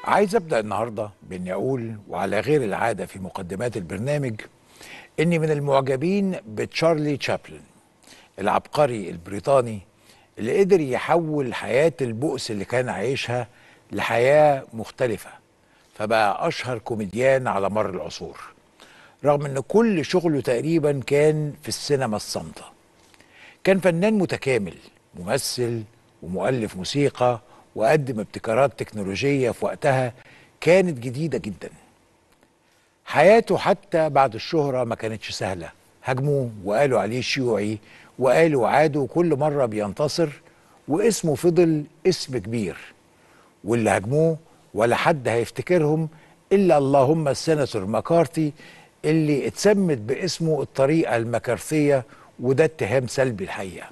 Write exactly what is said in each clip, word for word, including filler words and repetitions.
عايز أبدأ النهاردة بإني أقول وعلى غير العادة في مقدمات البرنامج إني من المعجبين بتشارلي تشابلن العبقري البريطاني اللي قدر يحول حياة البؤس اللي كان عايشها لحياة مختلفة، فبقى أشهر كوميديان على مر العصور، رغم إن كل شغله تقريبا كان في السينما الصامتة. كان فنان متكامل، ممثل ومؤلف موسيقى، وقدم ابتكارات تكنولوجية في وقتها كانت جديدة جدا. حياته حتى بعد الشهرة ما كانتش سهلة، هاجموه وقالوا عليه شيوعي وقالوا عادوا، كل مرة بينتصر واسمه فضل اسم كبير، واللي هاجموه ولا حد هيفتكرهم إلا اللهم السيناتور ماكارثي اللي اتسمت باسمه الطريقة المكارثية، وده اتهام سلبي الحقيقة.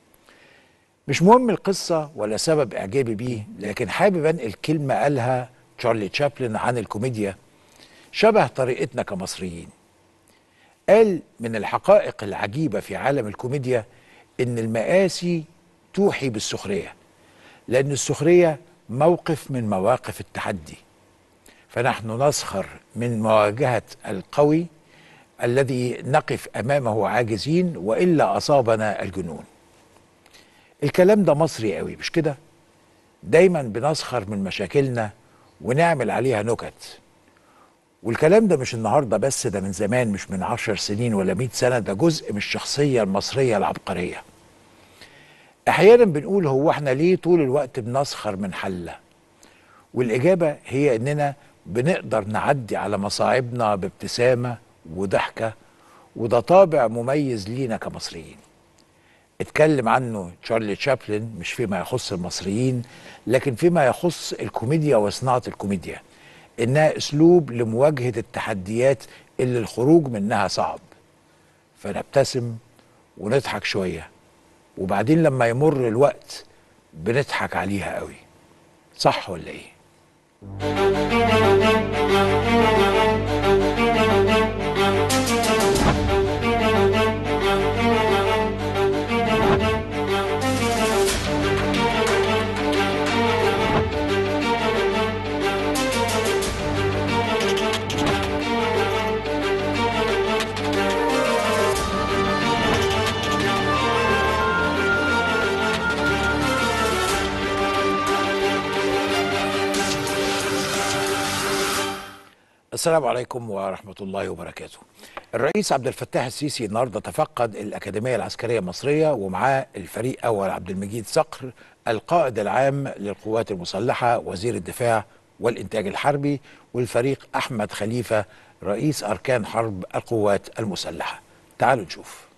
مش مهم القصة ولا سبب إعجابي بيه، لكن حابب أنقل كلمة قالها تشارلي تشابلن عن الكوميديا شبه طريقتنا كمصريين. قال من الحقائق العجيبة في عالم الكوميديا إن المآسي توحي بالسخرية، لأن السخرية موقف من مواقف التحدي، فنحن نسخر من مواجهة القوي الذي نقف أمامه عاجزين وإلا أصابنا الجنون. الكلام ده مصري قوي مش كده؟ دايما بنسخر من مشاكلنا ونعمل عليها نكت، والكلام ده مش النهارده بس، ده من زمان، مش من عشر سنين ولا مئة سنة، ده جزء من الشخصية المصرية العبقرية. أحيانا بنقول هو احنا ليه طول الوقت بنسخر من حلة؟ والإجابة هي إننا بنقدر نعدي على مصاعبنا بابتسامة وضحكة، وده طابع مميز لينا كمصريين. اتكلم عنه تشارلي تشابلن مش فيما يخص المصريين، لكن فيما يخص الكوميديا وصناعة الكوميديا، إنها أسلوب لمواجهة التحديات اللي الخروج منها صعب. فنبتسم ونضحك شوية، وبعدين لما يمر الوقت بنضحك عليها قوي. صح ولا إيه؟ السلام عليكم ورحمة الله وبركاته. الرئيس عبد الفتاح السيسي النهارده تفقد الأكاديمية العسكرية المصرية، ومعاه الفريق أول عبد المجيد صقر القائد العام للقوات المسلحة وزير الدفاع والإنتاج الحربي، والفريق أحمد خليفة رئيس أركان حرب القوات المسلحة. تعالوا نشوف.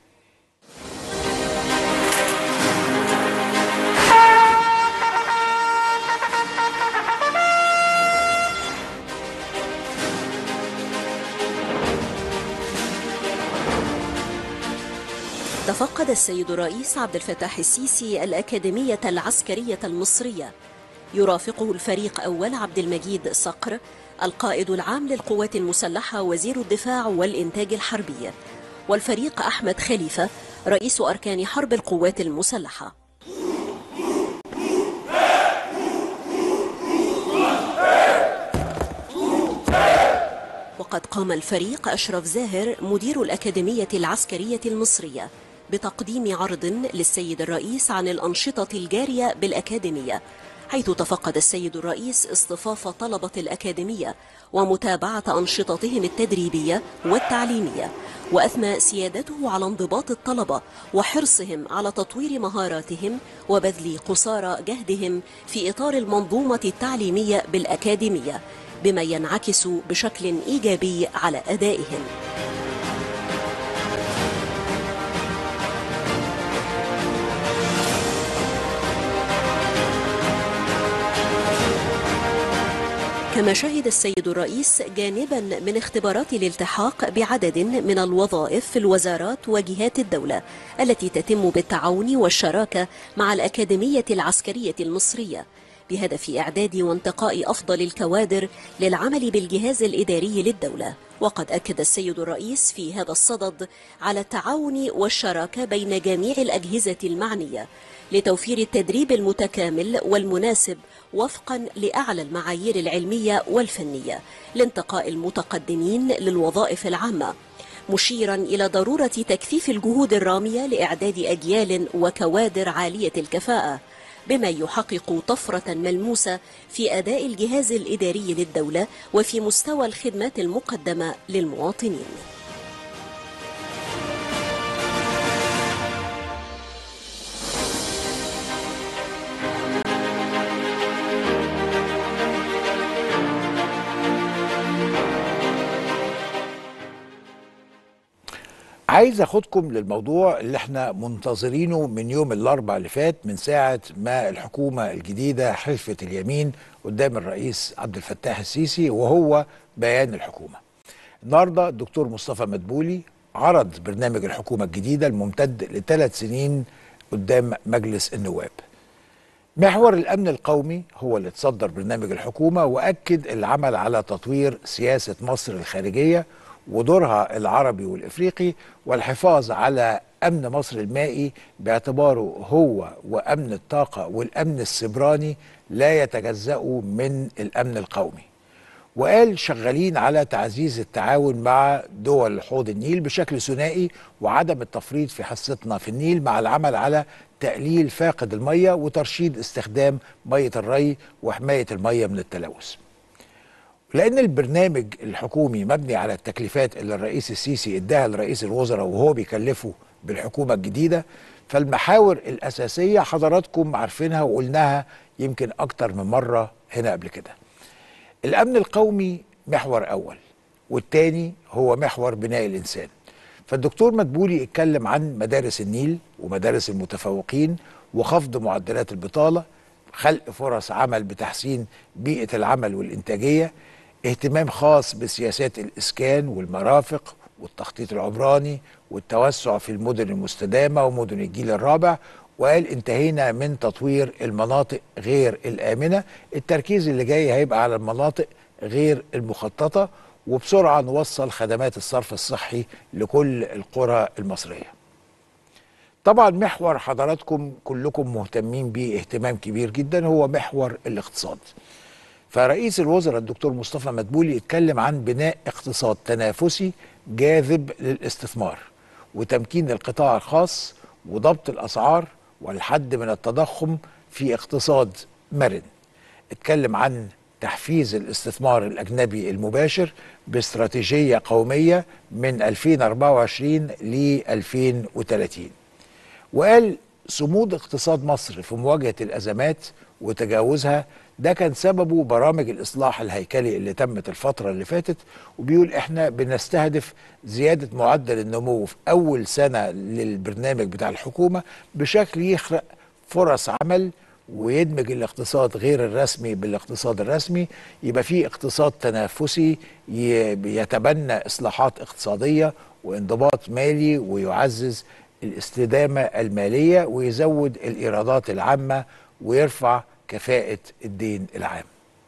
تفقد السيد الرئيس عبد الفتاح السيسي الأكاديمية العسكرية المصرية، يرافقه الفريق أول عبد المجيد صقر القائد العام للقوات المسلحة وزير الدفاع والإنتاج الحربي، والفريق أحمد خليفة رئيس أركان حرب القوات المسلحة. وقد قام الفريق أشرف زاهر مدير الأكاديمية العسكرية المصرية بتقديم عرض للسيد الرئيس عن الأنشطة الجارية بالأكاديمية، حيث تفقد السيد الرئيس اصطفاف طلبة الأكاديمية ومتابعة أنشطتهم التدريبية والتعليمية، وأثنى سيادته على انضباط الطلبة وحرصهم على تطوير مهاراتهم وبذل قصارى جهدهم في إطار المنظومة التعليمية بالأكاديمية، بما ينعكس بشكل إيجابي على أدائهم. كما شهد السيد الرئيس جانبا من اختبارات الالتحاق بعدد من الوظائف في الوزارات وجهات الدولة التي تتم بالتعاون والشراكة مع الأكاديمية العسكرية المصرية، بهدف إعداد وانتقاء أفضل الكوادر للعمل بالجهاز الإداري للدولة. وقد أكد السيد الرئيس في هذا الصدد على التعاون والشراكة بين جميع الأجهزة المعنية لتوفير التدريب المتكامل والمناسب وفقا لأعلى المعايير العلمية والفنية لانتقاء المتقدمين للوظائف العامة، مشيرا إلى ضرورة تكثيف الجهود الرامية لإعداد أجيال وكوادر عالية الكفاءة، بما يحقق طفرة ملموسة في أداء الجهاز الإداري للدولة وفي مستوى الخدمات المقدمة للمواطنين. عايز اخدكم للموضوع اللي احنا منتظرينه من يوم الاربعاء اللي فات، من ساعة ما الحكومة الجديدة حلفت اليمين قدام الرئيس عبد الفتاح السيسي، وهو بيان الحكومة. النهاردة الدكتور مصطفى مدبولي عرض برنامج الحكومة الجديدة الممتد لثلاث سنين قدام مجلس النواب. محور الأمن القومي هو اللي تصدر برنامج الحكومة، وأكد العمل على تطوير سياسة مصر الخارجية ودورها العربي والإفريقي، والحفاظ على أمن مصر المائي باعتباره هو وأمن الطاقة والأمن السيبراني لا يتجزأوا من الأمن القومي. وقال شغالين على تعزيز التعاون مع دول حوض النيل بشكل ثنائي، وعدم التفريط في حصتنا في النيل، مع العمل على تقليل فاقد المية وترشيد استخدام مية الري وحماية المية من التلوث. لأن البرنامج الحكومي مبني على التكليفات اللي الرئيس السيسي اداها لرئيس الوزراء وهو بيكلفه بالحكومة الجديدة، فالمحاور الأساسية حضراتكم عارفينها وقلناها يمكن أكتر من مرة هنا قبل كده. الأمن القومي محور أول، والتاني هو محور بناء الإنسان. فالدكتور مدبولي اتكلم عن مدارس النيل ومدارس المتفوقين وخفض معدلات البطالة، خلق فرص عمل بتحسين بيئة العمل والإنتاجية، اهتمام خاص بسياسات الإسكان والمرافق والتخطيط العمراني والتوسع في المدن المستدامة ومدن الجيل الرابع. وقال انتهينا من تطوير المناطق غير الآمنة، التركيز اللي جاي هيبقى على المناطق غير المخططة، وبسرعة نوصل خدمات الصرف الصحي لكل القرى المصرية. طبعا محور حضراتكم كلكم مهتمين بيه اهتمام كبير جدا هو محور الاقتصاد. فرئيس الوزراء الدكتور مصطفى مدبولي اتكلم عن بناء اقتصاد تنافسي جاذب للاستثمار، وتمكين القطاع الخاص، وضبط الأسعار، والحد من التضخم في اقتصاد مرن. اتكلم عن تحفيز الاستثمار الأجنبي المباشر باستراتيجية قومية من ألفين وأربعة وعشرين ل ألفين وثلاثين. وقال صمود اقتصاد مصر في مواجهة الأزمات وتجاوزها ده كان سببه برامج الإصلاح الهيكلي اللي تمت الفترة اللي فاتت. وبيقول احنا بنستهدف زيادة معدل النمو في أول سنة للبرنامج بتاع الحكومة بشكل يخلق فرص عمل ويدمج الاقتصاد غير الرسمي بالاقتصاد الرسمي، يبقى فيه اقتصاد تنافسي يتبنى إصلاحات اقتصادية وانضباط مالي ويعزز الاستدامة المالية ويزود الإيرادات العامة ويرفع كفاءة الدين العام.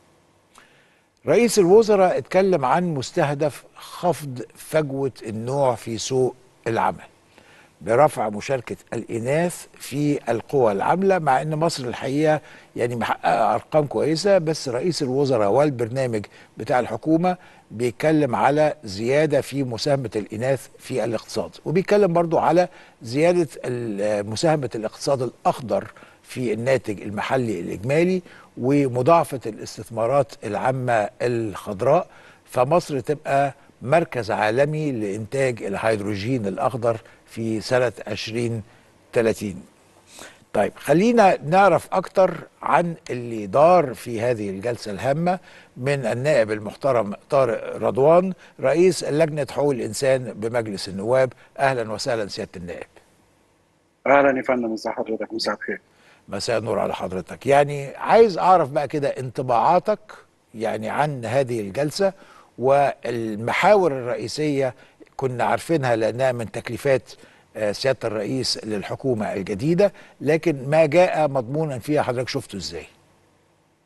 رئيس الوزراء اتكلم عن مستهدف خفض فجوة النوع في سوق العمل برفع مشاركة الإناث في القوى العاملة، مع أن مصر الحقيقة يعني محققة أرقام كويسة، بس رئيس الوزراء والبرنامج بتاع الحكومة بيتكلم على زيادة في مساهمة الإناث في الاقتصاد، وبيتكلم برضو على زيادة مساهمة الاقتصاد الأخضر في الناتج المحلي الإجمالي ومضاعفة الاستثمارات العامة الخضراء، فمصر تبقى مركز عالمي لإنتاج الهيدروجين الأخضر في سنة عشرين ثلاثين. طيب خلينا نعرف أكتر عن اللي دار في هذه الجلسة الهامة من النائب المحترم طارق رضوان رئيس لجنة حقوق الإنسان بمجلس النواب. أهلا وسهلا سيادة النائب. أهلا يا فندم، مساء حضرتك. مساء الخير. مساء النور على حضرتك. يعني عايز أعرف بقى كده انطباعاتك يعني عن هذه الجلسة والمحاور الرئيسية كنا عارفينها لأنها من تكليفات سيادة الرئيس للحكومة الجديدة، لكن ما جاء مضمونا فيها حضرتك شفته ازاي؟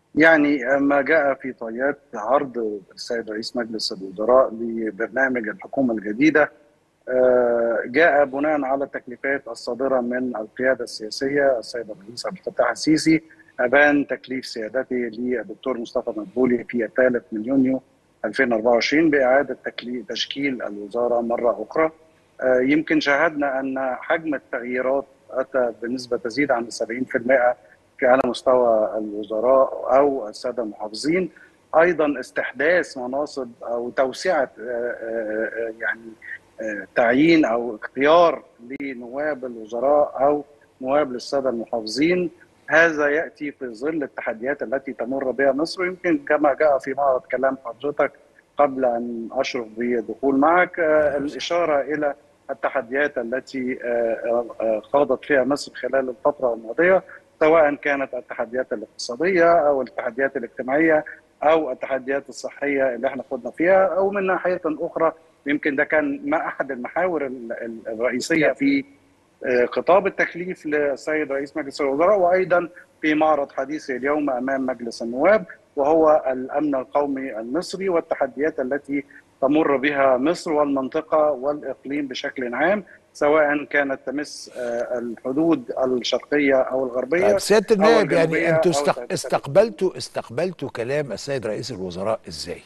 يعني ما جاء في طيات عرض السيد رئيس مجلس الوزراء لبرنامج الحكومة الجديدة جاء بناء على التكليفات الصادرة من القيادة السياسية السيد الرئيس عبد الفتاح السيسي. أبان تكليف سيادته للدكتور مصطفى مدبولي في الثالث من يونيو ألفين وأربعة وعشرين بإعادة تشكيل الوزارة مرة أخرى. يمكن شاهدنا أن حجم التغييرات أتى بنسبة تزيد عن سبعين بالمئة على مستوى الوزراء أو السادة المحافظين. أيضا استحداث مناصب أو توسعة يعني تعيين أو اختيار لنواب الوزراء أو نواب للسادة المحافظين. هذا يأتي في ظل التحديات التي تمر بها مصر. يمكن كما جاء في معرض كلام حضرتك قبل أن أشرف بالدخول معك الإشارة إلى التحديات التي خاضت فيها مصر خلال الفترة الماضية، سواء كانت التحديات الاقتصادية أو التحديات الاجتماعية أو التحديات الصحية اللي احنا خضنا فيها، أو من ناحية أخرى يمكن ده كان ما أحد المحاور الرئيسية في خطاب التكليف للسيد رئيس مجلس الوزراء، وأيضا في معرض حديثي اليوم أمام مجلس النواب، وهو الأمن القومي المصري والتحديات التي تمر بها مصر والمنطقة والإقليم بشكل عام، سواء كانت تمس الحدود الشرقية أو الغربية. طيب سيادة النائب، يعني أنتوا أو استقبلتوا استقبلتوا كلام السيد رئيس الوزراء إزاي؟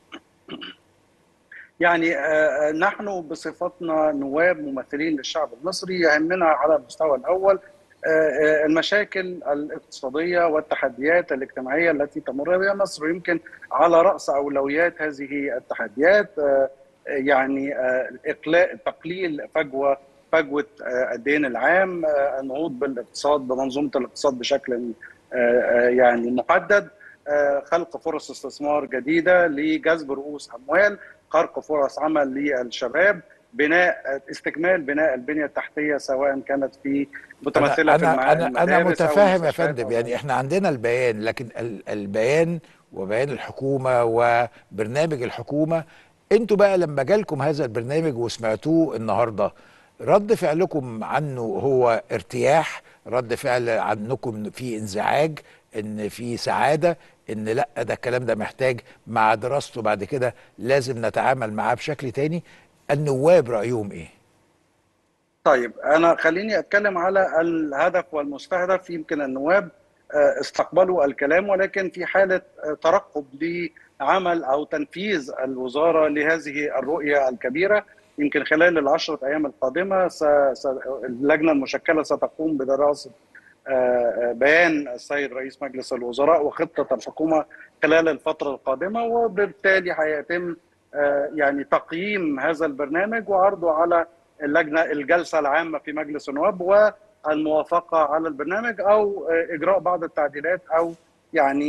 يعني نحن بصفتنا نواب ممثلين للشعب المصري يهمنا على المستوى الأول المشاكل الاقتصادية والتحديات الاجتماعية التي تمر بها مصر. يمكن على رأس أولويات هذه التحديات يعني إقلاع تقليل فجوة فجوة الدين العام، النهوض بالاقتصاد بمنظومة الاقتصاد بشكل يعني محدد، خلق فرص استثمار جديدة لجذب رؤوس أموال، خلق فرص عمل للشباب، بناء استكمال بناء البنية التحتية سواء كانت في متمثلة أنا في أنا المدارس أنا متفاهم يا أو فندم، يعني إحنا عندنا البيان، لكن البيان وبيان الحكومة وبرنامج الحكومة، أنتوا بقى لما جالكم هذا البرنامج وسمعتوه النهاردة، رد فعلكم عنه هو ارتياح، رد فعل عنكم في انزعاج، ان في سعادة، ان لا ده الكلام ده محتاج مع دراسته بعد كده لازم نتعامل معاه بشكل تاني؟ النواب رأيهم ايه؟ طيب أنا خليني أتكلم على الهدف والمستهدف. يمكن النواب استقبلوا الكلام، ولكن في حالة ترقب لعمل أو تنفيذ الوزارة لهذه الرؤية الكبيرة. يمكن خلال العشرة أيام القادمة اللجنة المشكلة ستقوم بدراسة بيان السيد رئيس مجلس الوزراء وخطة الحكومة خلال الفترة القادمة، وبالتالي هيتم يعني تقييم هذا البرنامج وعرضه على اللجنة الجلسة العامة في مجلس النواب، والموافقة على البرنامج أو إجراء بعض التعديلات أو يعني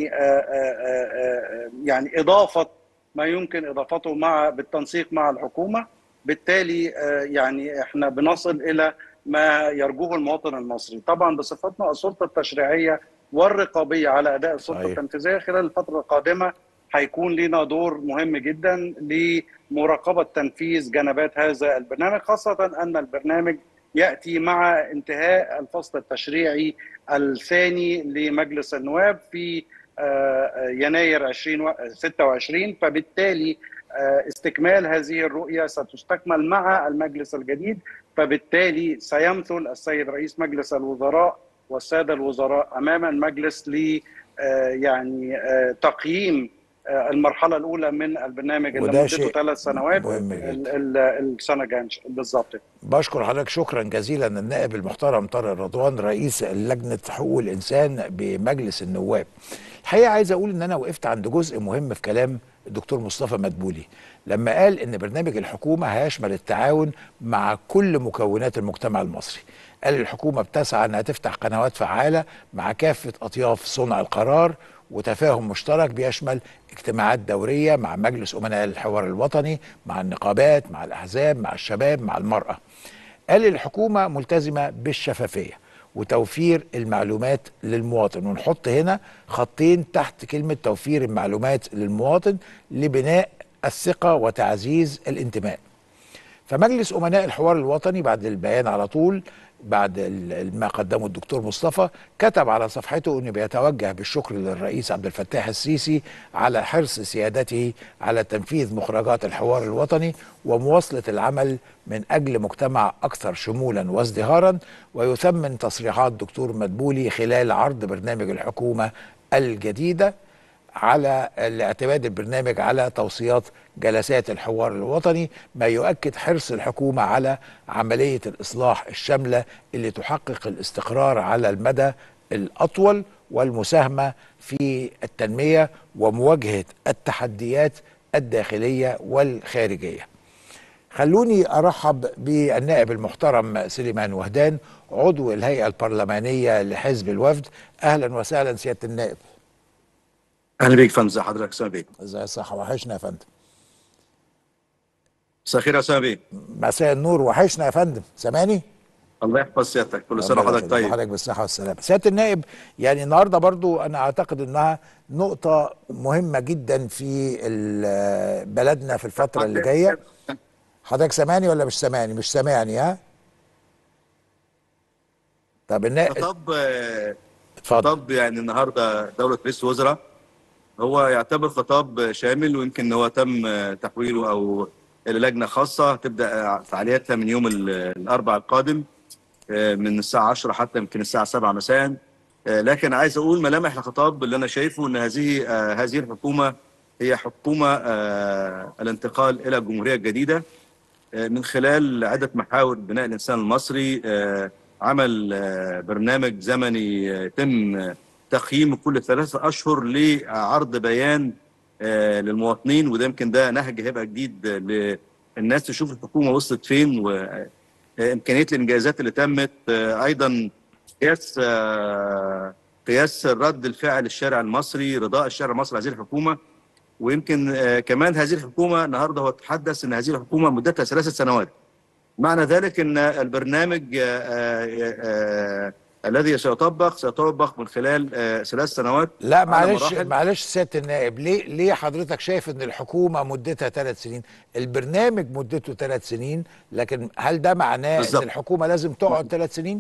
يعني إضافة ما يمكن إضافته مع بالتنسيق مع الحكومة. بالتالي يعني إحنا بنصل إلى ما يرجوه المواطن المصري. طبعا بصفتنا السلطة التشريعية والرقابية على أداء السلطة صحيح. التنفيذية خلال الفترة القادمة هيكون لنا دور مهم جدا لمراقبة تنفيذ جنبات هذا البرنامج، خاصة أن البرنامج يأتي مع انتهاء الفصل التشريعي الثاني لمجلس النواب في يناير ألفين وستة وعشرين، فبالتالي استكمال هذه الرؤية ستستكمل مع المجلس الجديد، فبالتالي سيمثل السيد رئيس مجلس الوزراء والسادة الوزراء أمام المجلس ل يعني تقييم المرحلة الأولى من البرنامج اللي مدته ثلاث سنوات السنة الجاية بالظبط. بشكر حضرتك شكرا جزيلا النائب المحترم طارق رضوان رئيس لجنة حقوق الإنسان بمجلس النواب. الحقيقة عايز أقول إن أنا وقفت عند جزء مهم في كلام الدكتور مصطفى مدبولي لما قال إن برنامج الحكومة هيشمل التعاون مع كل مكونات المجتمع المصري. قال الحكومة بتسعى أنها تفتح قنوات فعالة مع كافة أطياف صنع القرار وتفاهم مشترك بيشمل اجتماعات دورية مع مجلس أمناء الحوار الوطني، مع النقابات، مع الأحزاب، مع الشباب، مع المرأة. قال الحكومة ملتزمة بالشفافية وتوفير المعلومات للمواطن، ونحط هنا خطين تحت كلمة توفير المعلومات للمواطن لبناء الثقة وتعزيز الانتماء. فمجلس أمناء الحوار الوطني بعد البيان على طول، بعد ما قدمه الدكتور مصطفى، كتب على صفحته انه بيتوجه بالشكر للرئيس عبد الفتاح السيسي على حرص سيادته على تنفيذ مخرجات الحوار الوطني ومواصلة العمل من أجل مجتمع أكثر شمولا وازدهارا، ويثمن تصريحات دكتور مدبولي خلال عرض برنامج الحكومة الجديدة على الاعتماد البرنامج على توصيات جلسات الحوار الوطني، ما يؤكد حرص الحكومة على عملية الإصلاح الشاملة اللي تحقق الاستقرار على المدى الأطول والمساهمة في التنمية ومواجهة التحديات الداخلية والخارجية. خلوني أرحب بالنائب المحترم سليمان وهدان، عضو الهيئة البرلمانية لحزب الوفد. أهلا وسهلا سيادة النائب. اهلا بيك فندم. ازي حضرتك اسامه بيه؟ ازي الصحة، وحشنا يا فندم. مساء الخير يا اسامه بيه. مساء النور، وحشنا يا فندم. سامعني؟ الله يحفظ سيادتك، كل سنه وحضرتك طيب. وحضرتك بالصحة والسلامة. سيادة النائب، يعني النهارده برضو انا اعتقد انها نقطة مهمة جدا في بلدنا في الفترة اللي جاية. حضرتك سامعني ولا مش سامعني؟ مش سامعني ها؟ طب النائب خطاب اتفضل. خطاب يعني النهارده دوله رئيس الوزراء هو يعتبر خطاب شامل، ويمكن هو تم تحويله او لجنه خاصه تبدا فعالياتها من يوم الاربعاء القادم من الساعه عشرة حتى يمكن الساعه سبعة مساء. لكن عايز اقول ملامح الخطاب اللي انا شايفه ان هذه هذه الحكومه هي حكومه الانتقال الى الجمهوريه الجديده من خلال عده محاور: بناء الانسان المصري، عمل برنامج زمني يتم تقييمه كل ثلاثة أشهر لعرض بيان للمواطنين، وده يمكن ده نهج هيبقى جديد للناس تشوف الحكومة وصلت فين وإمكانية الإنجازات اللي تمت. أيضا قياس قياس رد الفعل الشارع المصري، رضاء الشارع المصري هذه الحكومة. ويمكن كمان هذه الحكومة النهارده هو تحدث أن هذه الحكومة مدتها ثلاثة سنوات، معنى ذلك ان البرنامج آآ آآ الذي سيطبق سيطبق من خلال ثلاث سنوات. لا معلش معلش سياده النائب، ليه ليه حضرتك شايف ان الحكومه مدتها ثلاث سنين؟ البرنامج مدته ثلاث سنين، لكن هل ده معناه بالزبط. ان الحكومه لازم تقعد ثلاث سنين؟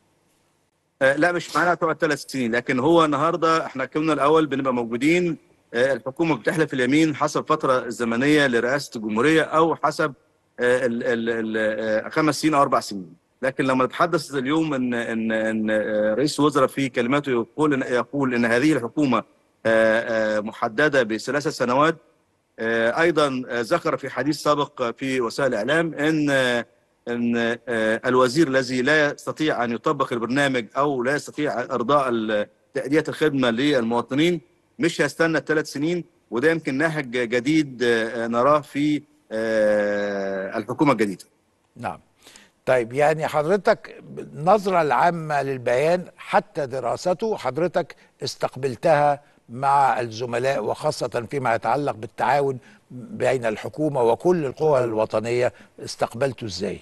لا مش معناها تقعد ثلاث سنين، لكن هو النهارده احنا كنا الاول بنبقى موجودين، الحكومه بتحلف اليمين حسب فتره الزمنيه لرئاسه الجمهوريه او حسب ال ال ال خمس سنين او اربع سنين. لكن لما نتحدث اليوم ان ان ان رئيس الوزراء في كلماته يقول ان يقول ان هذه الحكومه محدده بثلاث سنوات، ايضا ذكر في حديث سابق في وسائل الاعلام ان ان الوزير الذي لا يستطيع ان يطبق البرنامج او لا يستطيع ارضاء تاديه الخدمه للمواطنين مش هيستنى الثلاث سنين، وده يمكن نهج جديد نراه في الحكومة الجديدة. نعم. طيب يعني حضرتك النظرة العامة للبيان حتى دراسته حضرتك استقبلتها مع الزملاء، وخاصة فيما يتعلق بالتعاون بين الحكومة وكل القوى الوطنية، استقبلته ازاي؟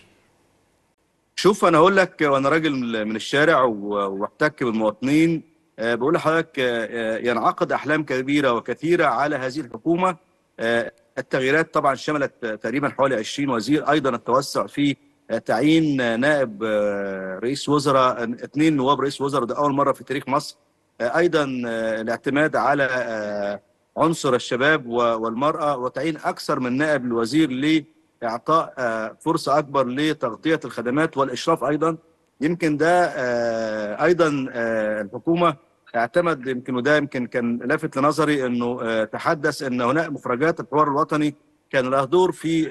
شوف انا اقول لك، وانا راجل من الشارع واحتك بالمواطنين، بقول لحضرتك ينعقد احلام كبيرة وكثيرة على هذه الحكومة. التغييرات طبعا شملت تقريبا حوالي عشرين وزير، ايضا التوسع في تعيين نائب رئيس وزراء، اثنين نواب رئيس وزراء، ده اول مره في تاريخ مصر. ايضا الاعتماد على عنصر الشباب والمراه وتعيين اكثر من نائب الوزير لاعطاء فرصه اكبر لتغطيه الخدمات والاشراف. ايضا يمكن ده ايضا الحكومه اعتمد، يمكن وده يمكن كان لافت لنظري انه تحدث ان هناك مخرجات الحوار الوطني كان لها دور في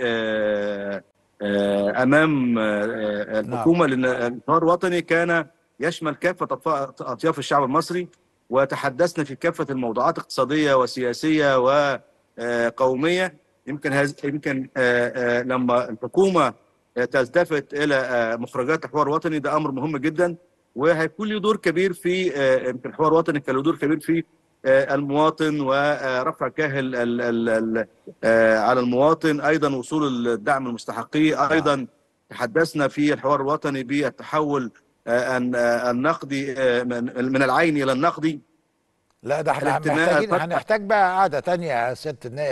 امام الحكومه، لان الحوار الوطني كان يشمل كافه اطياف الشعب المصري، وتحدثنا في كافه الموضوعات اقتصاديه وسياسيه وقوميه. يمكن هز يمكن لما الحكومه تلتفت الى مخرجات الحوار الوطني ده امر مهم جدا، وهيكون له دور كبير في يمكن الحوار الوطني كان له دور كبير في المواطن ورفع كاهل على المواطن، ايضا وصول الدعم المستحقيه. ايضا تحدثنا في الحوار الوطني بالتحول النقدي من العين الى النقدي. لا ده احنا محتاجين هنحتاج بقى قعده ثانيه يا سياده النائب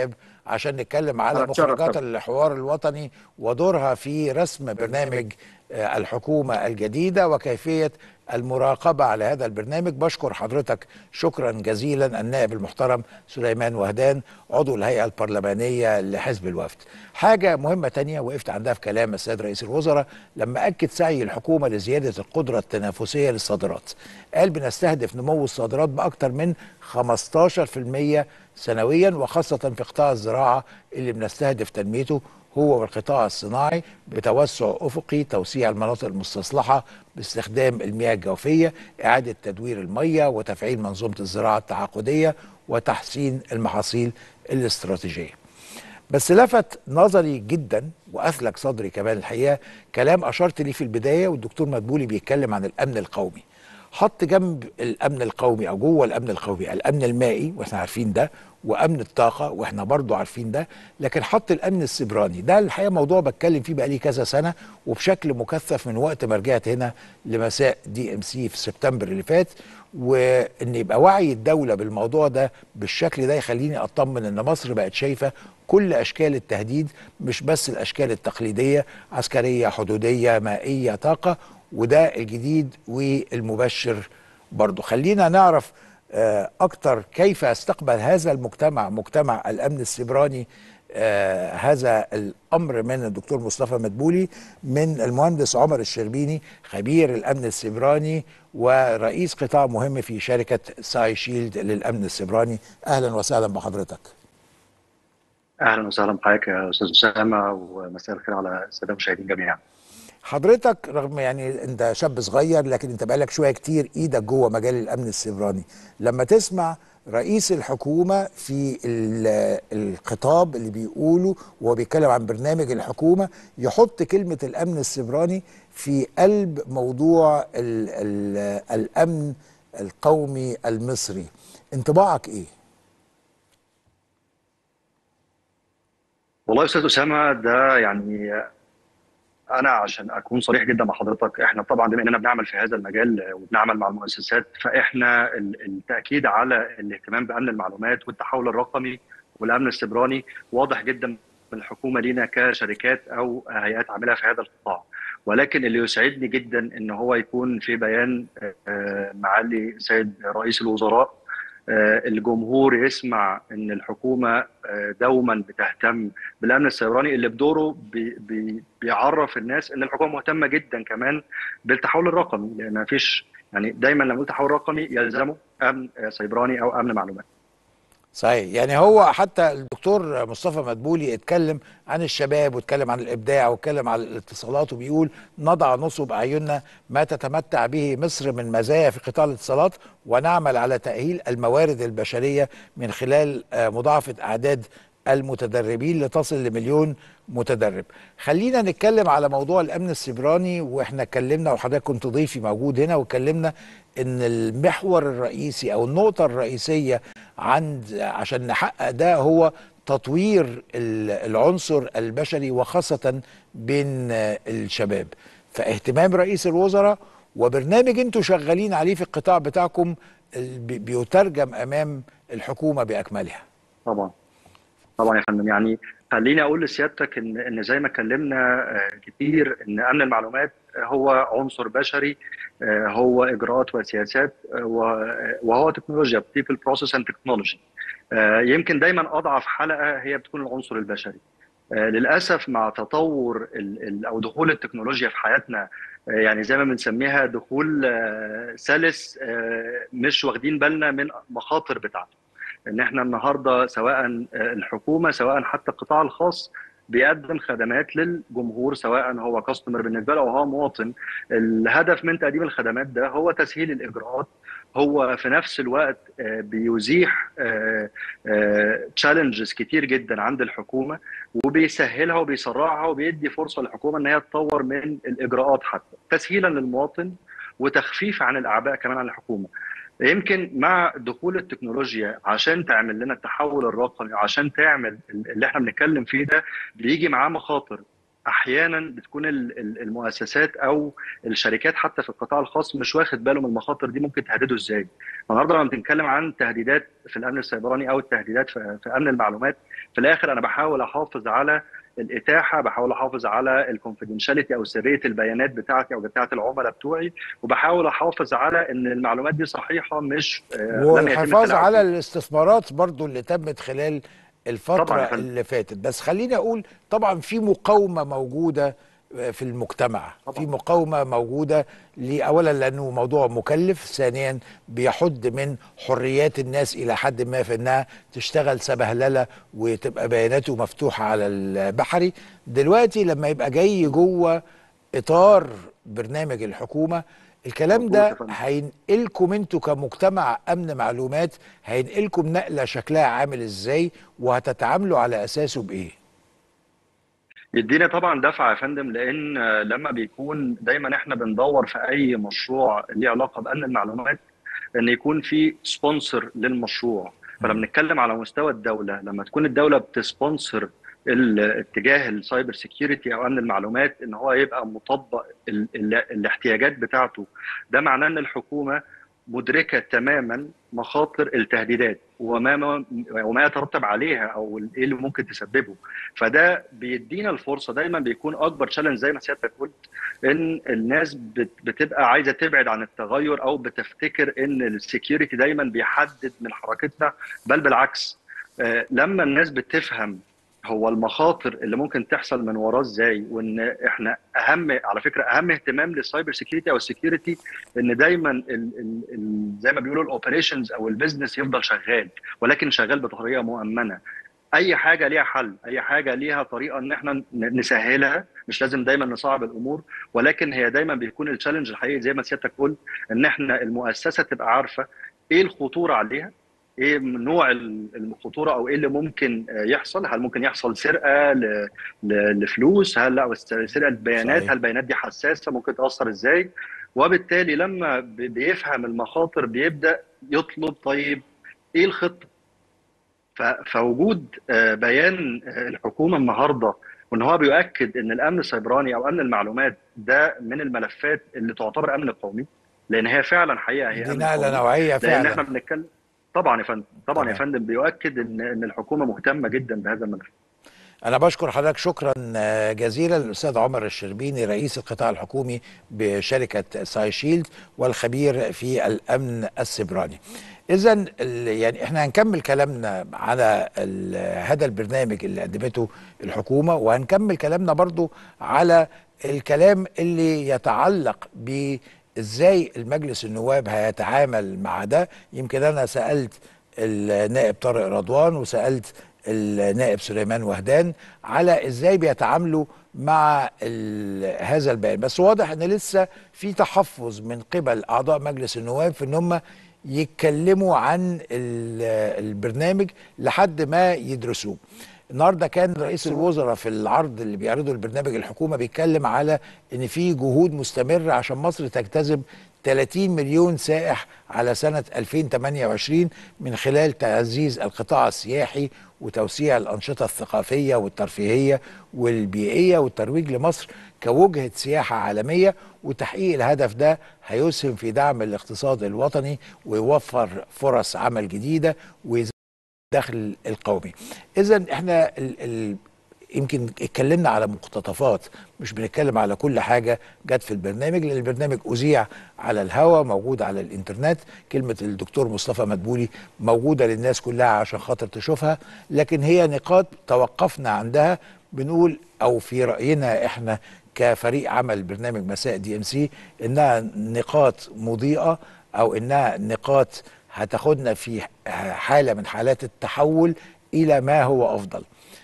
عشان نتكلم على أنا أتشرف مخرجات طبعا. الحوار الوطني ودورها في رسم برنامج آه، الحكومة الجديدة وكيفية المراقبة على هذا البرنامج. بشكر حضرتك شكرا جزيلا النائب المحترم سليمان وهدان عضو الهيئة البرلمانية لحزب الوفد. حاجة مهمة تانية وقفت عندها في كلام السيد رئيس الوزراء لما أكد سعي الحكومة لزيادة القدرة التنافسية للصادرات. قال بنستهدف نمو الصادرات بأكثر من خمستاشر في المية سنويا، وخاصة في قطاع الزراعة اللي بنستهدف تنميته هو والقطاع الصناعي بتوسع أفقي، توسيع المناطق المستصلحة باستخدام المياه الجوفية، إعادة تدوير المياه، وتفعيل منظومة الزراعة التعاقدية، وتحسين المحاصيل الاستراتيجية. بس لفت نظري جدا واثلج صدري كمان الحقيقه كلام اشرت ليه في البدايه والدكتور مدبولي بيتكلم عن الامن القومي. حط جنب الامن القومي او جوه الامن القومي الامن المائي واحنا عارفين ده، وامن الطاقه واحنا برضو عارفين ده، لكن حط الامن السيبراني. ده الحقيقه موضوع بتكلم فيه بقالي كذا سنه وبشكل مكثف من وقت ما رجعت هنا لمساء دي ام سي في سبتمبر اللي فات، وان يبقى وعي الدوله بالموضوع ده بالشكل ده يخليني اطمن ان مصر بقت شايفه كل اشكال التهديد، مش بس الاشكال التقليديه عسكريه حدوديه مائيه طاقه، وده الجديد والمبشر برضو. خلينا نعرف آه، اكتر كيف استقبل هذا المجتمع مجتمع الامن السيبراني آه هذا الامر من الدكتور مصطفى مدبولي، من المهندس عمر الشربيني خبير الامن السيبراني ورئيس قطاع مهم في شركه ساي شيلد للامن السيبراني. اهلا وسهلا بحضرتك. اهلا وسهلا بحضرتك يا استاذ اسامه، ومساء الخير على الساده المشاهدين جميعا. حضرتك رغم يعني انت شاب صغير لكن انت بقالك شويه كتير ايدك جوه مجال الامن السيبراني، لما تسمع رئيس الحكومه في الخطاب اللي بيقوله وهو بيتكلم عن برنامج الحكومه يحط كلمه الامن السيبراني في قلب موضوع ال ال الامن القومي المصري، انطباعك ايه؟ والله يا استاذ اسامه، ده يعني انا عشان اكون صريح جدا مع حضرتك، احنا طبعا بما اننا بنعمل في هذا المجال وبنعمل مع المؤسسات، فاحنا التاكيد على الاهتمام بامن المعلومات والتحول الرقمي والامن السيبراني واضح جدا من الحكومه لينا كشركات او هيئات عامله في هذا القطاع. ولكن اللي يسعدني جدا ان هو يكون في بيان معالي سيد رئيس الوزراء الجمهور يسمع ان الحكومه دوما بتهتم بالامن السيبراني، اللي بدوره بي بي بيعرف الناس ان الحكومه مهتمه جدا كمان بالتحول الرقمي، لان ما فيش يعني دايما لما نقول تحول رقمي يلزمه امن سيبراني او امن معلومات. صحيح، يعني هو حتى الدكتور مصطفى مدبولي اتكلم عن الشباب واتكلم عن الابداع واتكلم عن الاتصالات وبيقول نضع نصب اعيننا ما تتمتع به مصر من مزايا في قطاع الاتصالات ونعمل على تاهيل الموارد البشريه من خلال مضاعفه اعداد المتدربين لتصل لمليون متدرب. خلينا نتكلم على موضوع الامن السيبراني، واحنا اتكلمنا وحضرتك كنت ضيفي موجود هنا واتكلمنا ان المحور الرئيسي او النقطه الرئيسيه عند عشان نحقق ده هو تطوير العنصر البشري وخاصه بين الشباب. فاهتمام رئيس الوزراء وبرنامج انتوا شغالين عليه في القطاع بتاعكم بيترجم امام الحكومه باكملها. طبعا طبعا يا فندم، يعني خليني اقول لسيادتك ان ان زي ما اتكلمنا كتير ان امن المعلومات هو عنصر بشري، هو اجراءات وسياسات، وهو تكنولوجيا people process and technology. يمكن دايما اضعف حلقه هي بتكون العنصر البشري. للاسف مع تطور او دخول التكنولوجيا في حياتنا، يعني زي ما بنسميها دخول سلس، مش واخدين بالنا من مخاطر بتاعته. ان احنا النهارده سواء الحكومه سواء حتى القطاع الخاص بيقدم خدمات للجمهور، سواء هو كاستمر بالنسبه له او هو مواطن. الهدف من تقديم الخدمات ده هو تسهيل الاجراءات، هو في نفس الوقت بيزيح تشالنجز كتير جدا عند الحكومه، وبيسهلها وبيسرعها وبيدي فرصه للحكومه ان هي تطور من الاجراءات حتى تسهيلا للمواطن وتخفيف عن الاعباء كمان على الحكومه. يمكن مع دخول التكنولوجيا عشان تعمل لنا التحول الرقمي وعشان تعمل اللي احنا بنتكلم فيه ده، بيجي معاه مخاطر. احيانا بتكون المؤسسات او الشركات حتى في القطاع الخاص مش واخد باله من المخاطر دي ممكن تهدده ازاي. النهارده لما بنتكلم عن تهديدات في الامن السيبراني او التهديدات في امن المعلومات، في الاخر انا بحاول احافظ على الاتاحه، بحاول احافظ على الكونفيدنشاليتي او سريه البيانات بتاعتي او بتاعه العملاء بتوعي، وبحاول احافظ على ان المعلومات دي صحيحه، مش لم يتم والحفاظ التلاعب على فيها. الاستثمارات برضو اللي تمت خلال الفترة طبعا يا فندم. اللي فاتت. بس خليني أقول طبعا في مقاومة موجودة في المجتمع، في طبعا مقاومة موجودة أولا لأنه موضوع مكلف، ثانيا بيحد من حريات الناس إلى حد ما في أنها تشتغل سبهللة وتبقى بياناته مفتوحة على البحري. دلوقتي لما يبقى جاي جوه إطار برنامج الحكومة، الكلام مظبوط يا ده فندم. هينقلكم انتوا كمجتمع امن معلومات، هينقلكم نقله شكلها عامل ازاي وهتتعاملوا على اساسه بايه؟ يدينا طبعا دفعه يا فندم، لان لما بيكون دايما احنا بندور في اي مشروع ليه علاقه بامن المعلومات ان يكون في سبونسر للمشروع. فلما بنتكلم على مستوى الدوله، لما تكون الدوله بتسبونسر الاتجاه السايبر سيكيورتي او امن المعلومات ان هو يبقى مطبق ال ال الاحتياجات بتاعته، ده معناه ان الحكومه مدركه تماما مخاطر التهديدات وما وما يترتب عليها او ايه اللي ممكن تسببه. فده بيدينا الفرصه، دايما بيكون اكبر تشالنج زي ما سيادتك قلت، ان الناس بتبقى عايزه تبعد عن التغير او بتفتكر ان السكيورتي دايما بيحدد من حركتنا، بل بالعكس. لما الناس بتفهم هو المخاطر اللي ممكن تحصل من وراه ازاي، وان احنا اهم على فكره اهم اهتمام للسايبر سيكيورتي او السكيورتي ان دايما ال ال ال زي ما بيقولوا الاوبريشنز او البيزنس يفضل شغال، ولكن شغال بطريقه مؤمنه. اي حاجه ليها حل، اي حاجه ليها طريقه ان احنا نسهلها، مش لازم دايما نصعب الامور، ولكن هي دايما بيكون التشالنج الحقيقي زي ما سيادتك قلت، ان احنا المؤسسه تبقى عارفه ايه الخطوره عليها، ايه نوع الخطوره او ايه اللي ممكن يحصل. هل ممكن يحصل سرقه لفلوس؟ هل لا سرقه البيانات؟ صحيح. هل البيانات دي حساسه ممكن تاثر ازاي؟ وبالتالي لما بيفهم المخاطر بيبدا يطلب طيب ايه الخطه. فوجود بيان الحكومه النهارده وان هو بيؤكد ان الامن السيبراني او امن المعلومات ده من الملفات اللي تعتبر امن قومي، لان هي فعلا حقيقه هي دي امن نقله قومي. نوعيه لان فعلا. احنا بنتكلم طبعا يا فندم، طبعا يا تمام. فندم بيؤكد ان ان الحكومه مهتمه جدا بهذا الملف. أنا بشكر حضرتك شكرا جزيلا الأستاذ عمر الشربيني، رئيس القطاع الحكومي بشركة ساي شيلد والخبير في الأمن السيبراني. إذا يعني إحنا هنكمل كلامنا على هذا البرنامج اللي قدمته الحكومة، وهنكمل كلامنا برضو على الكلام اللي يتعلق ب إزاي المجلس النواب هيتعامل مع ده. يمكن أنا سألت النائب طارق رضوان وسألت النائب سليمان وهدان على ازاي بيتعاملوا مع هذا البيان، بس واضح ان لسه في تحفظ من قبل اعضاء مجلس النواب في ان هم يتكلموا عن البرنامج لحد ما يدرسوه. النهارده كان رئيس الوزراء في العرض اللي بيعرضه البرنامج الحكومه بيتكلم على ان في جهود مستمره عشان مصر تجتذب ثلاثين مليون سائح على سنه ألفين وثمانية وعشرين من خلال تعزيز القطاع السياحي وتوسيع الانشطه الثقافيه والترفيهيه والبيئيه والترويج لمصر كوجهه سياحه عالميه. وتحقيق الهدف ده هيسهم في دعم الاقتصاد الوطني ويوفر فرص عمل جديده ويزود الدخل القومي. اذا احنا ال ال يمكن اتكلمنا على مقتطفات، مش بنتكلم على كل حاجه جت في البرنامج، لان البرنامج اذيع على الهواء موجود على الانترنت. كلمه الدكتور مصطفى مدبولي موجوده للناس كلها عشان خاطر تشوفها، لكن هي نقاط توقفنا عندها بنقول او في راينا احنا كفريق عمل برنامج مساء دي ام سي انها نقاط مضيئه او انها نقاط هتاخدنا في حاله من حالات التحول الى ما هو افضل.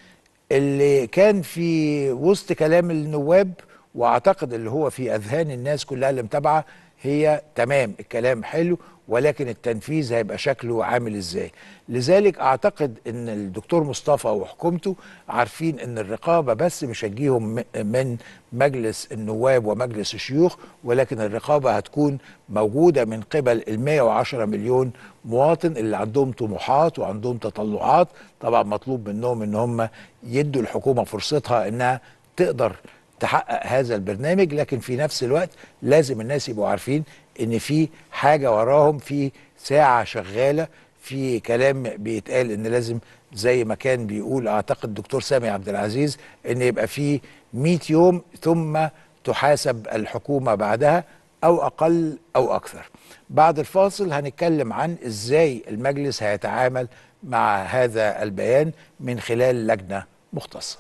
اللي كان في وسط كلام النواب واعتقد اللي هو في اذهان الناس كلها اللي متابعه هي تمام الكلام حلو، ولكن التنفيذ هيبقى شكله عامل ازاي. لذلك اعتقد ان الدكتور مصطفى وحكومته عارفين ان الرقابه بس مش هتجيهم من مجلس النواب ومجلس الشيوخ، ولكن الرقابه هتكون موجوده من قبل ال مئة وعشرة مليون مواطن اللي عندهم طموحات وعندهم تطلعات. طبعا مطلوب منهم ان هم يدوا الحكومه فرصتها انها تقدر تحقق هذا البرنامج، لكن في نفس الوقت لازم الناس يبقوا عارفين ان في حاجه وراهم، في ساعه شغاله، في كلام بيتقال ان لازم زي ما كان بيقول اعتقد الدكتور سامي عبد العزيز ان يبقى في مئة يوم ثم تحاسب الحكومة بعدها او اقل او اكثر. بعد الفاصل هنتكلم عن ازاي المجلس هيتعامل مع هذا البيان من خلال لجنة مختصة.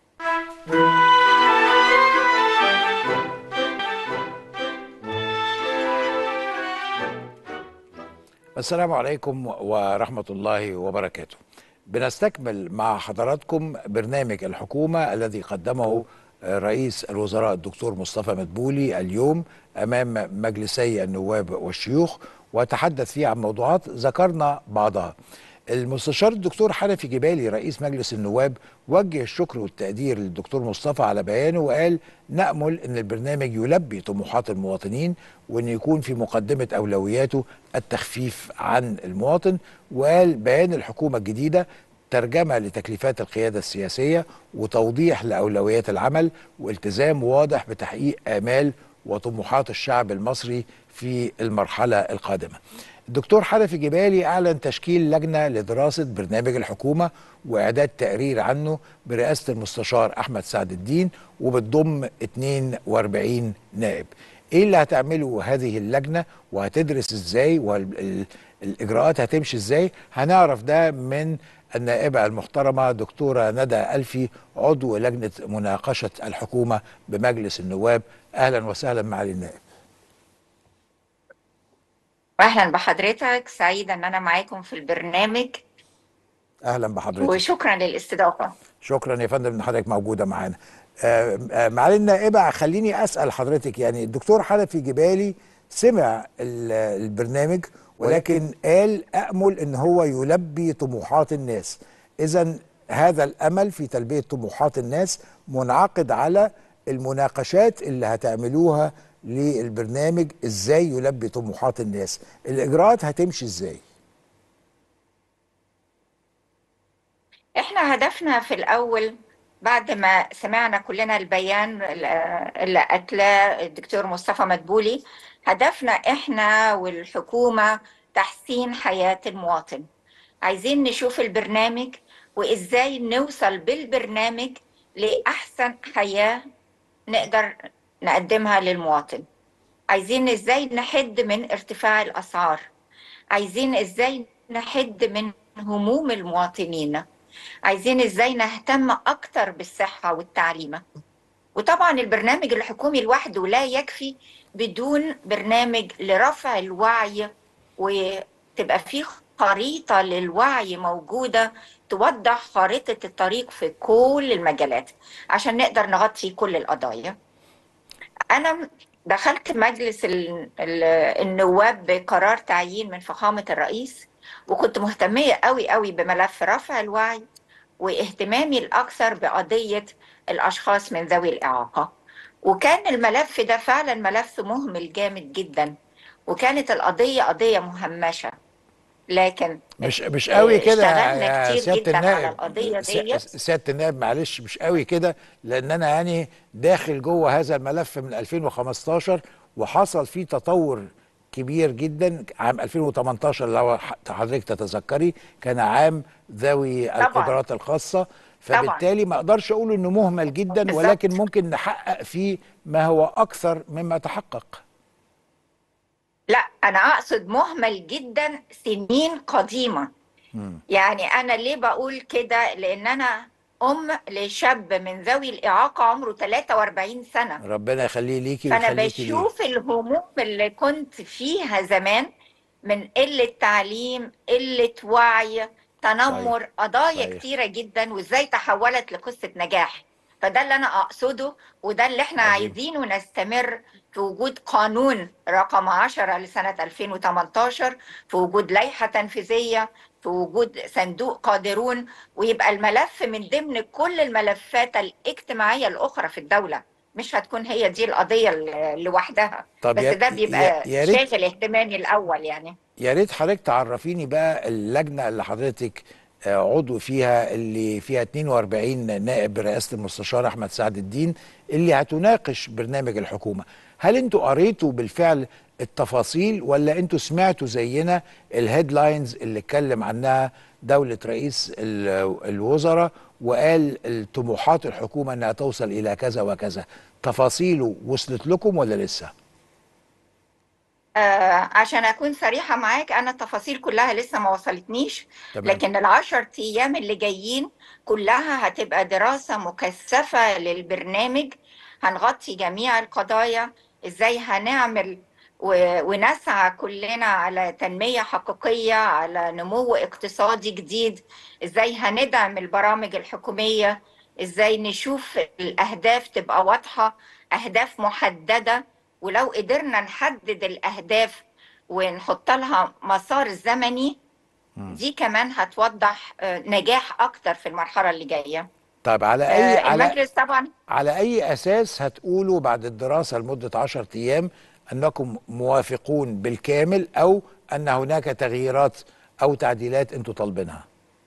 السلام عليكم ورحمة الله وبركاته. بنستكمل مع حضراتكم برنامج الحكومة الذي قدمه رئيس الوزراء الدكتور مصطفى مدبولي اليوم أمام مجلسي النواب والشيوخ، وتحدث فيه عن موضوعات ذكرنا بعضها. المستشار الدكتور حنفي جبالي رئيس مجلس النواب وجه الشكر والتقدير للدكتور مصطفى على بيانه، وقال نأمل أن البرنامج يلبي طموحات المواطنين وأن يكون في مقدمة أولوياته التخفيف عن المواطن. وقال بيان الحكومة الجديدة ترجمة لتكليفات القيادة السياسية وتوضيح لأولويات العمل والتزام واضح بتحقيق آمال وطموحات الشعب المصري في المرحلة القادمة. الدكتور حنفي جبالي أعلن تشكيل لجنة لدراسة برنامج الحكومة وإعداد تقرير عنه برئاسة المستشار أحمد سعد الدين، وبتضم اثنين وأربعين نائب. إيه اللي هتعمله هذه اللجنة وهتدرس إزاي والإجراءات هتمشي إزاي؟ هنعرف ده من النائبة المحترمة دكتورة ندى ألفي عضو لجنة مناقشة الحكومة بمجلس النواب. أهلا وسهلا معالي النائب. اهلا بحضرتك، سعيده ان انا معاكم في البرنامج. اهلا بحضرتك وشكرا للاستضافه. شكرا يا فندم ان حضرتك موجوده معانا. معالي النائبه، خليني اسال حضرتك، يعني الدكتور حنفي جبالي سمع البرنامج ولكن قال امل ان هو يلبي طموحات الناس. اذا هذا الامل في تلبيه طموحات الناس منعقد على المناقشات اللي هتعملوها للبرنامج ازاي يلبي طموحات الناس. الاجراءات هتمشي ازاي؟ احنا هدفنا في الاول بعد ما سمعنا كلنا البيان اللي اتلاه الدكتور مصطفى مدبولي، هدفنا احنا والحكومة تحسين حياة المواطن. عايزين نشوف البرنامج وازاي نوصل بالبرنامج لأحسن حياة نقدر نقدمها للمواطن. عايزين ازاي نحد من ارتفاع الأسعار، عايزين ازاي نحد من هموم المواطنين، عايزين ازاي نهتم اكتر بالصحة والتعليم. وطبعا البرنامج الحكومي لوحده لا يكفي بدون برنامج لرفع الوعي، وتبقى فيه خريطة للوعي موجودة توضح خريطة الطريق في كل المجالات عشان نقدر نغطي كل القضايا. أنا دخلت مجلس النواب بقرار تعيين من فخامة الرئيس، وكنت مهتمية قوي قوي بملف رفع الوعي واهتمامي الأكثر بقضية الأشخاص من ذوي الإعاقة. وكان الملف ده فعلا ملف مهمل جامد جدا، وكانت القضية قضية مهمشة، لكن مش مش قوي كده اشتغلنا كتير سيادة جدا النائب. على القضية ديت. سيادة النائب معلش مش قوي كده، لأن أنا يعني داخل جوه هذا الملف من ألفين وخمستاشر وحصل فيه تطور كبير جدا. عام ألفين وتمنتاشر لو حضرتك تتذكري كان عام ذوي القدرات الخاصة، فبالتالي ما اقدرش اقول انه مهمل جدا بالزبط. ولكن ممكن نحقق فيه ما هو اكثر مما تحقق. لا، انا اقصد مهمل جدا سنين قديمة. م. يعني انا ليه بقول كده؟ لان انا ام لشاب من ذوي الاعاقة عمره ثلاثة وأربعين سنة. ربنا يخليه ليكي فانا ويخليكي ليه. بشوف الهموم اللي كنت فيها زمان من قلة تعليم، قلة وعي، تنمر، صحيح. قضايا صحيح. كتيرة جدا، وازاي تحولت لقصة نجاح. فده اللي انا اقصده، وده اللي احنا عظيم. عايزينه نستمر في وجود قانون رقم عشرة لسنة ألفين وتمنتاشر، في وجود لائحة تنفيذية، في وجود صندوق قادرون، ويبقى الملف من ضمن كل الملفات الاجتماعية الأخرى في الدولة. مش هتكون هي دي القضية لوحدها، بس ده بيبقى شاغل اهتمامي الأول. يعني يا ريت حضرتك تعرفيني بقى اللجنة اللي حضرتك عضو فيها، اللي فيها اتنين وأربعين نائب برئاسة المستشار أحمد سعد الدين، اللي هتناقش برنامج الحكومة. هل انتوا قريتوا بالفعل التفاصيل ولا انتوا سمعتوا زينا الهيدلاينز اللي اتكلم عنها دولة رئيس الوزراء وقال الطموحات الحكومة انها توصل الى كذا وكذا؟ تفاصيله وصلت لكم ولا لسه؟ آه عشان أكون صريحة معاك، أنا التفاصيل كلها لسه ما وصلتنيش. تمام. لكن العشر أيام اللي جايين كلها هتبقى دراسة مكثفة للبرنامج، هنغطي جميع القضايا، إزاي هنعمل ونسعى كلنا على تنمية حقيقية، على نمو اقتصادي جديد، إزاي هندعم البرامج الحكومية، إزاي نشوف الأهداف تبقى واضحة، أهداف محددة، ولو قدرنا نحدد الأهداف ونحط لها مسار زمني دي كمان هتوضح نجاح أكتر في المرحلة اللي جاية. طيب على أي المجلس على طبعا على أي أساس هتقولوا بعد الدراسة لمدة عشرة أيام أنكم موافقون بالكامل أو أن هناك تغييرات أو تعديلات أنتوا طالبينها؟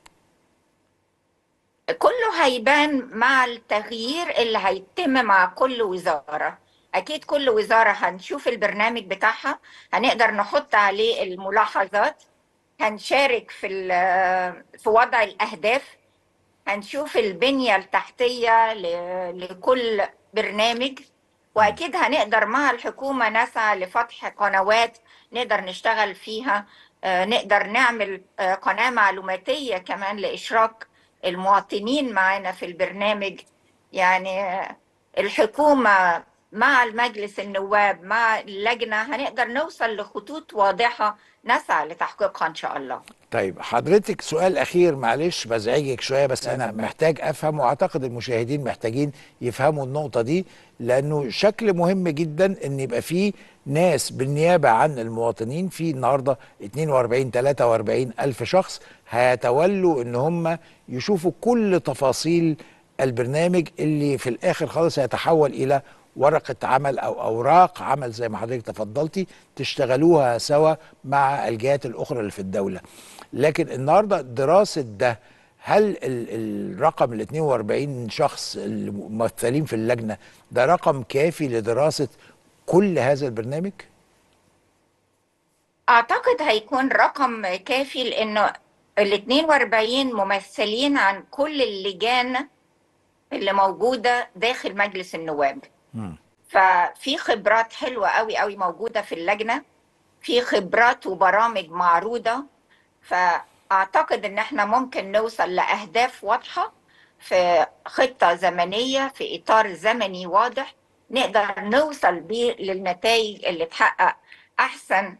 كله هيبان مع التغيير اللي هيتم مع كل وزارة. أكيد كل وزارة هنشوف البرنامج بتاعها، هنقدر نحط عليه الملاحظات، هنشارك في في وضع الأهداف، هنشوف البنية التحتية لكل برنامج، وأكيد هنقدر مع الحكومة نسعى لفتح قنوات نقدر نشتغل فيها، نقدر نعمل قناة معلوماتية كمان لإشراك المواطنين معنا في البرنامج. يعني الحكومة مع المجلس النواب مع اللجنة هنقدر نوصل لخطوط واضحة نسعى لتحقيقها إن شاء الله. طيب حضرتك سؤال أخير، معلش بزعجك شوية بس أنا محتاج أفهم، وأعتقد المشاهدين محتاجين يفهموا النقطة دي، لأنه شكل مهم جدا أن يبقى فيه ناس بالنيابة عن المواطنين، في النهاردة اتنين واربعين تلاتة واربعين ألف شخص هيتولوا أن هم يشوفوا كل تفاصيل البرنامج اللي في الآخر خالص هيتحول إلى ورقة عمل أو أوراق عمل زي ما حضرتك تفضلتي تشتغلوها سوا مع الجهات الأخرى اللي في الدولة. لكن النهاردة دراسة ده، هل الرقم ال اتنين واربعين شخص الممثلين في اللجنة ده رقم كافي لدراسة كل هذا البرنامج؟ أعتقد هيكون رقم كافي، لأنه ال اتنين واربعين ممثلين عن كل اللجان اللي موجودة داخل مجلس النواب. م. ففي خبرات حلوة قوي قوي موجودة في اللجنة، في خبرات وبرامج معروضة، فأعتقد إن احنا ممكن نوصل لأهداف واضحة في خطة زمنية في إطار زمني واضح نقدر نوصل بيه للنتائج اللي تحقق أحسن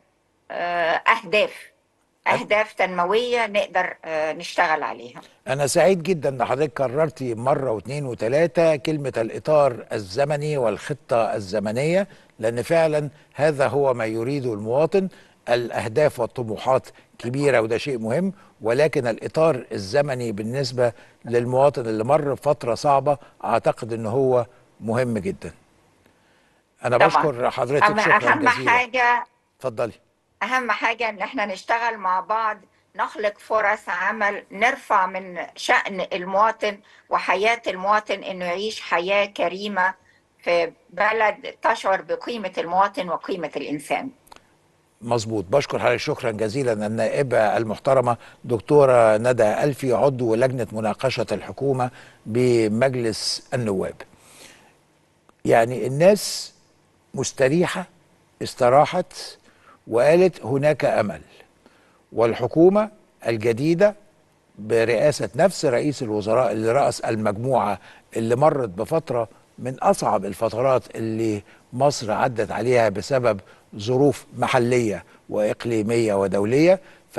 أهداف أهداف تنموية نقدر نشتغل عليها. أنا سعيد جدا إن حضرتك كررتي مرة واثنين وثلاثة كلمة الإطار الزمني والخطة الزمنية، لأن فعلا هذا هو ما يريده المواطن. الأهداف والطموحات كبيرة وده شيء مهم، ولكن الإطار الزمني بالنسبة للمواطن اللي مر بفترة صعبة أعتقد إن هو مهم جدا. أنا طبعا بشكر حضرتك شكرا أهم جزيلا. حاجة اتفضلي. أهم حاجة إن احنا نشتغل مع بعض، نخلق فرص عمل، نرفع من شأن المواطن وحياة المواطن إنه يعيش حياة كريمة في بلد تشعر بقيمة المواطن وقيمة الإنسان. مظبوط. بشكر حضرتك شكرا جزيلا النائبة المحترمة دكتورة ندى ألفي عضو لجنة مناقشة الحكومة بمجلس النواب. يعني الناس مستريحة، استراحت وقالت هناك أمل، والحكومة الجديدة برئاسة نفس رئيس الوزراء اللي رأس المجموعة اللي مرت بفترة من أصعب الفترات اللي مصر عدت عليها بسبب ظروف محلية وإقليمية ودولية،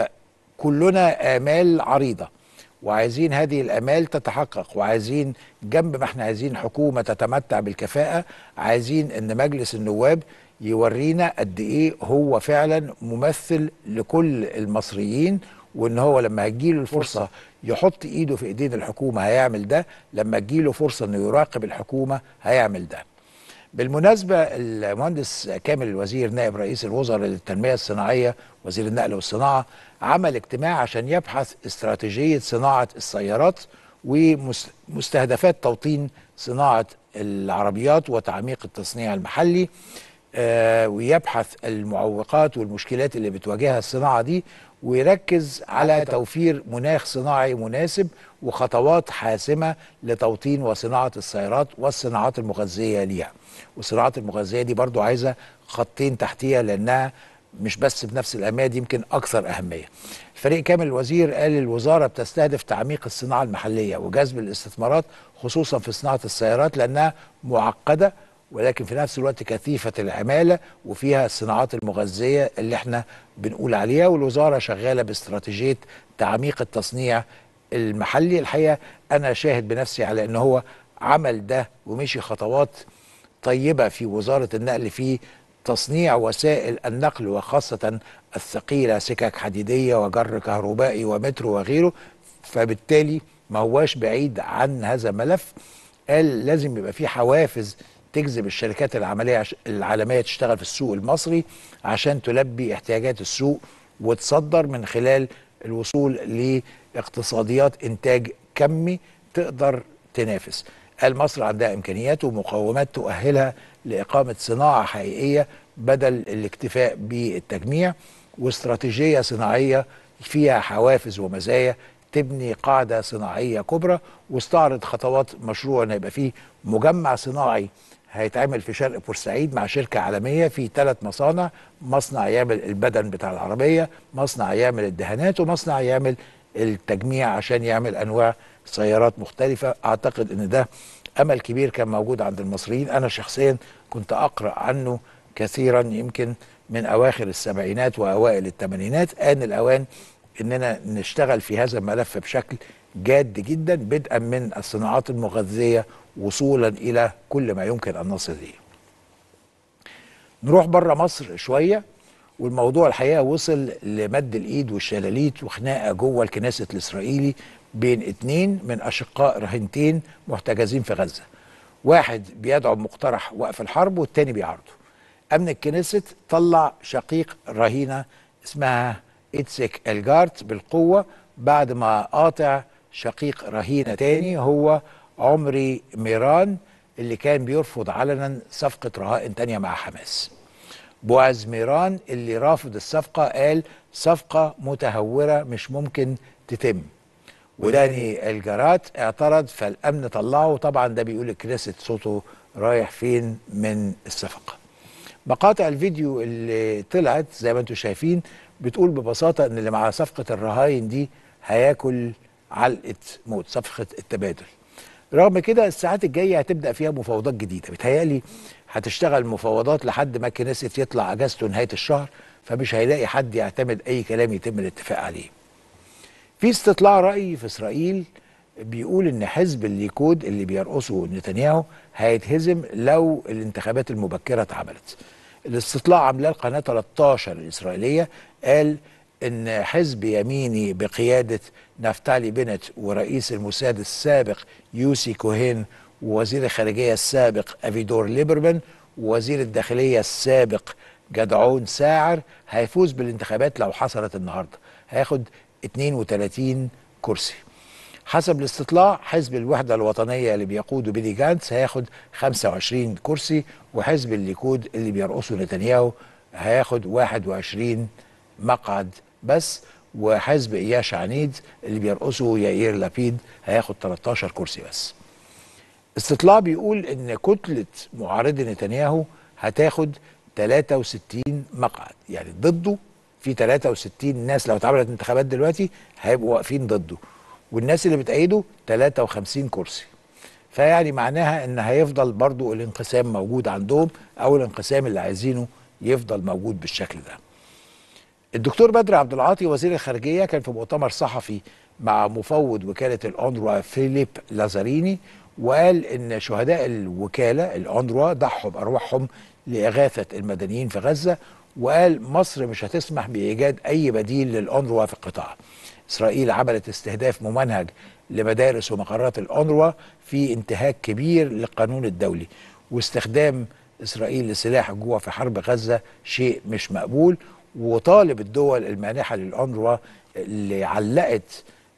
فكلنا آمال عريضة وعايزين هذه الآمال تتحقق، وعايزين جنب ما احنا عايزين حكومة تتمتع بالكفاءة، عايزين ان مجلس النواب يورينا قد ايه هو فعلا ممثل لكل المصريين، وان هو لما هتجيله الفرصة يحط ايده في ايدين الحكومة هيعمل ده، لما تجيله فرصة انه يراقب الحكومة هيعمل ده. بالمناسبة المهندس كامل الوزير نائب رئيس الوزراء للتنمية الصناعية وزير النقل والصناعة عمل اجتماع عشان يبحث استراتيجية صناعة السيارات ومستهدفات توطين صناعة العربيات وتعميق التصنيع المحلي. آه ويبحث المعوقات والمشكلات اللي بتواجهها الصناعة دي، ويركز على توفير مناخ صناعي مناسب وخطوات حاسمة لتوطين وصناعة السيارات والصناعات المغذية ليها. والصناعات المغذية دي برضو عايزة خطين تحتيها، لأنها مش بس بنفس الأهمية، دي يمكن أكثر أهمية. فريق كامل الوزير قال الوزارة بتستهدف تعميق الصناعة المحلية وجذب الاستثمارات خصوصا في صناعة السيارات، لأنها معقدة ولكن في نفس الوقت كثيفة العمالة وفيها الصناعات المغذية اللي احنا بنقول عليها. والوزارة شغالة باستراتيجية تعميق التصنيع المحلي. الحقيقة أنا شاهد بنفسي على أنه هو عمل ده ومشي خطوات طيبة في وزارة النقل في تصنيع وسائل النقل وخاصة الثقيلة، سكك حديدية وجر كهربائي ومترو وغيره. فبالتالي ما هواش بعيد عن هذا الملف. قال لازم يبقى في حوافز تجذب الشركات العملية العالمية تشتغل في السوق المصري عشان تلبي احتياجات السوق وتصدر من خلال الوصول لاقتصاديات إنتاج كمي تقدر تنافس. قال مصر عندها إمكانيات ومقومات تؤهلها لإقامة صناعة حقيقية بدل الاكتفاء بالتجميع، واستراتيجية صناعية فيها حوافز ومزايا تبني قاعدة صناعية كبرى. واستعرض خطوات مشروع ان يبقى فيه مجمع صناعي هيتعمل في شرق بورسعيد مع شركة عالمية في ثلاث مصانع، مصنع يعمل البدن بتاع العربية، مصنع يعمل الدهانات، ومصنع يعمل التجميع عشان يعمل أنواع سيارات مختلفة. أعتقد أن ده أمل كبير كان موجود عند المصريين. أنا شخصيا كنت أقرأ عنه كثيرا يمكن من أواخر السبعينات وأوائل الثمانينات. آن الأوان أننا نشتغل في هذا الملف بشكل جاد جدا، بدءا من الصناعات المغذية وصولا إلى كل ما يمكن أن نصل إليه. نروح بره مصر شوية، والموضوع الحقيقة وصل لمد الإيد والشلاليت وخناقة جوه الكنيست الإسرائيلي بين اتنين من أشقاء رهينتين محتجزين في غزة. واحد بيدعو بمقترح وقف الحرب والتاني بيعارضه. أمن الكنيست طلع شقيق رهينة اسمها إتسك الجارت بالقوة بعد ما قاطع شقيق رهينة تاني هو عمري ميران اللي كان بيرفض علنا صفقة رهائن تانية مع حماس. بوعز ميران اللي رافض الصفقة قال صفقة متهورة مش ممكن تتم. وداني الجارات اعترض فالأمن طلعه. طبعا ده بيقول الكنيست صوته رايح فين من الصفقة. مقاطع الفيديو اللي طلعت زي ما انتم شايفين بتقول ببساطة ان اللي مع صفقة الرهاين دي هياكل علقة موت، صفقة التبادل. رغم كده الساعات الجاية هتبدأ فيها مفاوضات جديدة، بتهيألي هتشتغل مفاوضات لحد ما الكنيست يطلع اجازته نهاية الشهر، فمش هيلاقي حد يعتمد اي كلام يتم الاتفاق عليه. في استطلاع رأي في اسرائيل بيقول ان حزب الليكود اللي بيرقصه نتنياهو هيتهزم لو الانتخابات المبكرة اتعملت. الاستطلاع عاملاه القناة ثلاثة عشر الإسرائيلية، قال ان حزب يميني بقيادة نفتالي بنت ورئيس الموساد السابق يوسي كوهين ووزير الخارجية السابق أفيدور ليبرمان ووزير الداخلية السابق جدعون ساعر هيفوز بالانتخابات لو حصلت النهاردة، هياخد اثنين وثلاثين كرسي. حسب الاستطلاع حزب الوحدة الوطنية اللي بيقوده بيلي جانتس هياخد خمسة وعشرين كرسي، وحزب الليكود اللي بيرقصه نتنياهو هياخد واحد وعشرين مقعد بس، وحزب إياش عنيد اللي بيرقصه يائير لابيد هياخد ثلاثة عشر كرسي بس. استطلاع بيقول ان كتلة معارضي نتنياهو هتاخد ثلاثة وستين مقعد، يعني ضده في ثلاثة وستين ناس لو اتعملت انتخابات دلوقتي هيبقوا واقفين ضده، والناس اللي بتأيده ثلاثة وخمسين كرسي. فيعني معناها ان هيفضل برضو الانقسام موجود عندهم، او الانقسام اللي عايزينه يفضل موجود بالشكل ده. الدكتور بدر عبد العاطي وزير الخارجية كان في مؤتمر صحفي مع مفوض وكالة الأونروا فيليب لازاريني، وقال ان شهداء الوكالة الأونروا ضحوا بأرواحهم لإغاثة المدنيين في غزة، وقال مصر مش هتسمح بإيجاد أي بديل للأونروا في القطاع. إسرائيل عملت استهداف ممنهج لمدارس ومقرات الأونروا في انتهاك كبير للقانون الدولي، واستخدام إسرائيل لسلاح الجوع في حرب غزة شيء مش مقبول. وطالب الدول المانحة للأونروا اللي علقت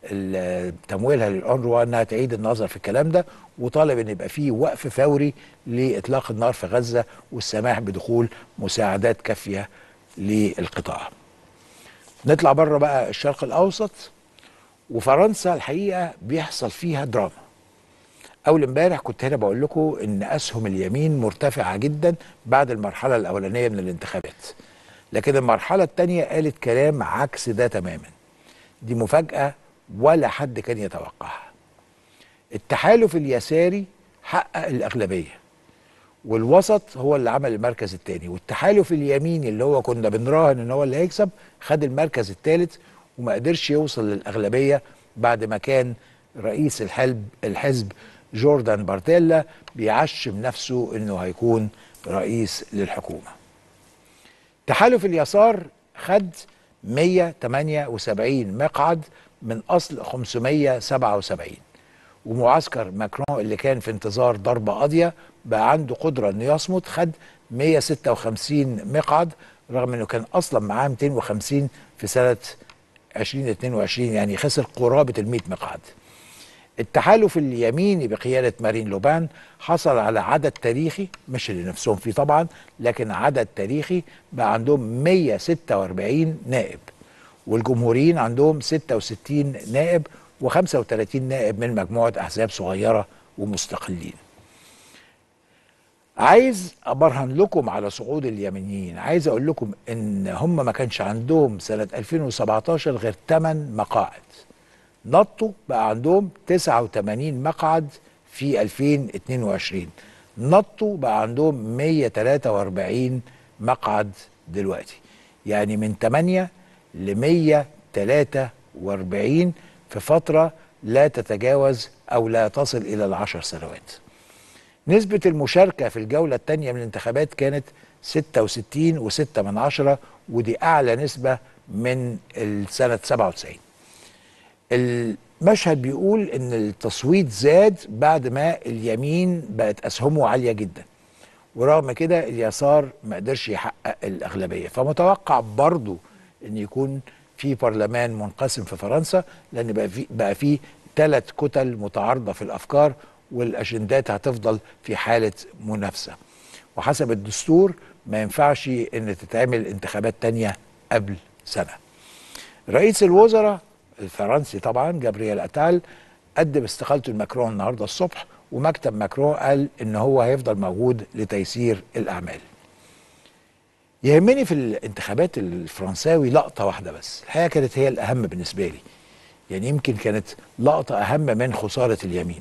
تمويلها للأونروا انها تعيد النظر في الكلام ده، وطالب ان يبقى فيه وقف فوري لاطلاق النار في غزه والسماح بدخول مساعدات كافيه للقطاع. نطلع بره بقى الشرق الاوسط، وفرنسا الحقيقه بيحصل فيها دراما. اول امبارح كنت هنا بقول لكم ان اسهم اليمين مرتفعه جدا بعد المرحله الاولانيه من الانتخابات، لكن المرحله الثانيه قالت كلام عكس ده تماما. دي مفاجاه ولا حد كان يتوقعها. التحالف اليساري حقق الاغلبيه، والوسط هو اللي عمل المركز الثاني، والتحالف اليميني اللي هو كنا بنراهن ان هو اللي هيكسب خد المركز الثالث وما قدرش يوصل للاغلبيه بعد ما كان رئيس الحزب الحزب جوردان بارتيلا بيعشم نفسه انه هيكون رئيس للحكومه. تحالف اليسار خد مية وتمانية وسبعين مقعد من اصل خمسمية وسبعة وسبعين، ومعسكر ماكرون اللي كان في انتظار ضربه قاضيه بقى عنده قدره انه يصمد، خد مية وستة وخمسين مقعد رغم انه كان اصلا معاه ميتين وخمسين في سنه ألفين واتنين وعشرين، يعني خسر قرابه ال مية مقعد. التحالف اليميني بقياده مارين لوبان حصل على عدد تاريخي، مش اللي نفسهم فيه طبعا، لكن عدد تاريخي بقى عندهم مية وستة واربعين نائب، والجمهوريين عندهم ستة وستين نائب وخمسة وتلاتين نائب من مجموعه احزاب صغيره ومستقلين. عايز ابرهن لكم على صعود اليمنيين، عايز اقول لكم ان هم ما كانش عندهم سنه ألفين وسبعتاشر غير تمن مقاعد، نطوا بقى عندهم تسعة وتمانين مقعد في ألفين واتنين وعشرين، نطوا بقى عندهم مية وتلاتة واربعين مقعد دلوقتي، يعني من تمانية ل مية وتلاتة واربعين في فترة لا تتجاوز أو لا تصل إلى العشر سنوات. نسبة المشاركة في الجولة الثانية من الانتخابات كانت ستة وستين وستة من عشرة، ودي أعلى نسبة من سنة سبعة وتسعين. المشهد بيقول ان التصويت زاد بعد ما اليمين بقت اسهمه عاليه جدا، ورغم كده اليسار ما قدرش يحقق الاغلبيه، فمتوقع برضو ان يكون في برلمان منقسم في فرنسا، لان بقى في بقى في ثلاث كتل متعارضه في الافكار، والاجندات هتفضل في حاله منافسه، وحسب الدستور ما ينفعش ان تتعمل انتخابات تانية قبل سنه. رئيس الوزراء الفرنسي طبعا جابرييل اتال قدم استقالته لماكرون النهارده الصبح، ومكتب ماكرون قال ان هو هيفضل موجود لتيسير الاعمال. يهمني في الانتخابات الفرنساوي لقطه واحده بس، الحقيقه كانت هي الاهم بالنسبه لي، يعني يمكن كانت لقطه اهم من خساره اليمين.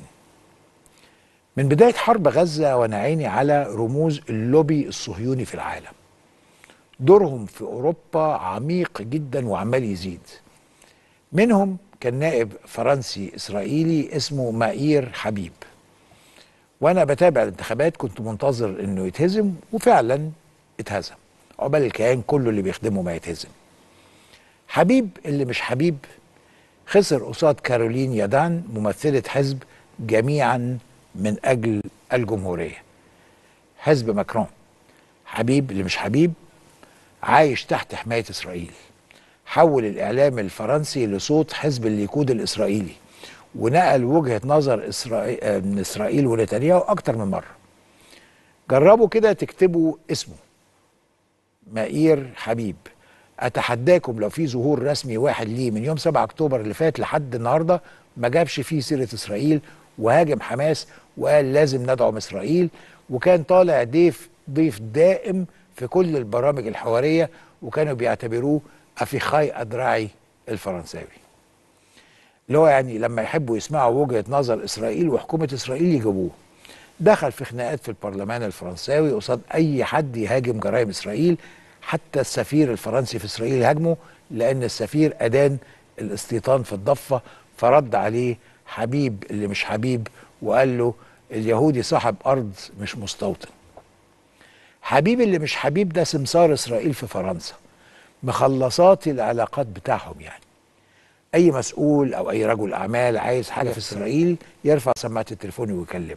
من بدايه حرب غزه وانا عيني على رموز اللوبي الصهيوني في العالم، دورهم في اوروبا عميق جدا وعمال يزيد. منهم كان نائب فرنسي إسرائيلي اسمه مائير حبيب، وأنا بتابع الانتخابات كنت منتظر إنه يتهزم، وفعلا اتهزم، عقبال الكيان كله اللي بيخدمه ما يتهزم. حبيب اللي مش حبيب خسر قصاد كارولين يادان ممثلة حزب جميعا من أجل الجمهورية، حزب ماكرون. حبيب اللي مش حبيب عايش تحت حماية إسرائيل، حول الإعلام الفرنسي لصوت حزب الليكود الإسرائيلي، ونقل وجهة نظر إسرائيل من إسرائيل ونتنياهو أكتر من مرة. جربوا كده تكتبوا اسمه مائير حبيب، أتحداكم لو في ظهور رسمي واحد ليه من يوم سبعة أكتوبر اللي فات لحد النهاردة ما جابش فيه سيرة إسرائيل، وهاجم حماس وقال لازم ندعم إسرائيل، وكان طالع ضيف ضيف دائم في كل البرامج الحوارية، وكانوا بيعتبروه أفيخاي أدراعي الفرنساوي، اللي هو يعني لما يحبوا يسمعوا وجهة نظر إسرائيل وحكومة إسرائيل يجيبوه. دخل في خناقات في البرلمان الفرنساوي قصاد أي حد يهاجم جرائم إسرائيل، حتى السفير الفرنسي في إسرائيل هاجمه لأن السفير أدان الاستيطان في الضفة، فرد عليه حبيب اللي مش حبيب وقال له اليهودي صاحب أرض مش مستوطن. حبيب اللي مش حبيب ده سمسار إسرائيل في فرنسا، مخلصات العلاقات بتاعهم، يعني اي مسؤول او اي رجل اعمال عايز حاجه في اسرائيل يرفع سماعه التليفون ويكلمه.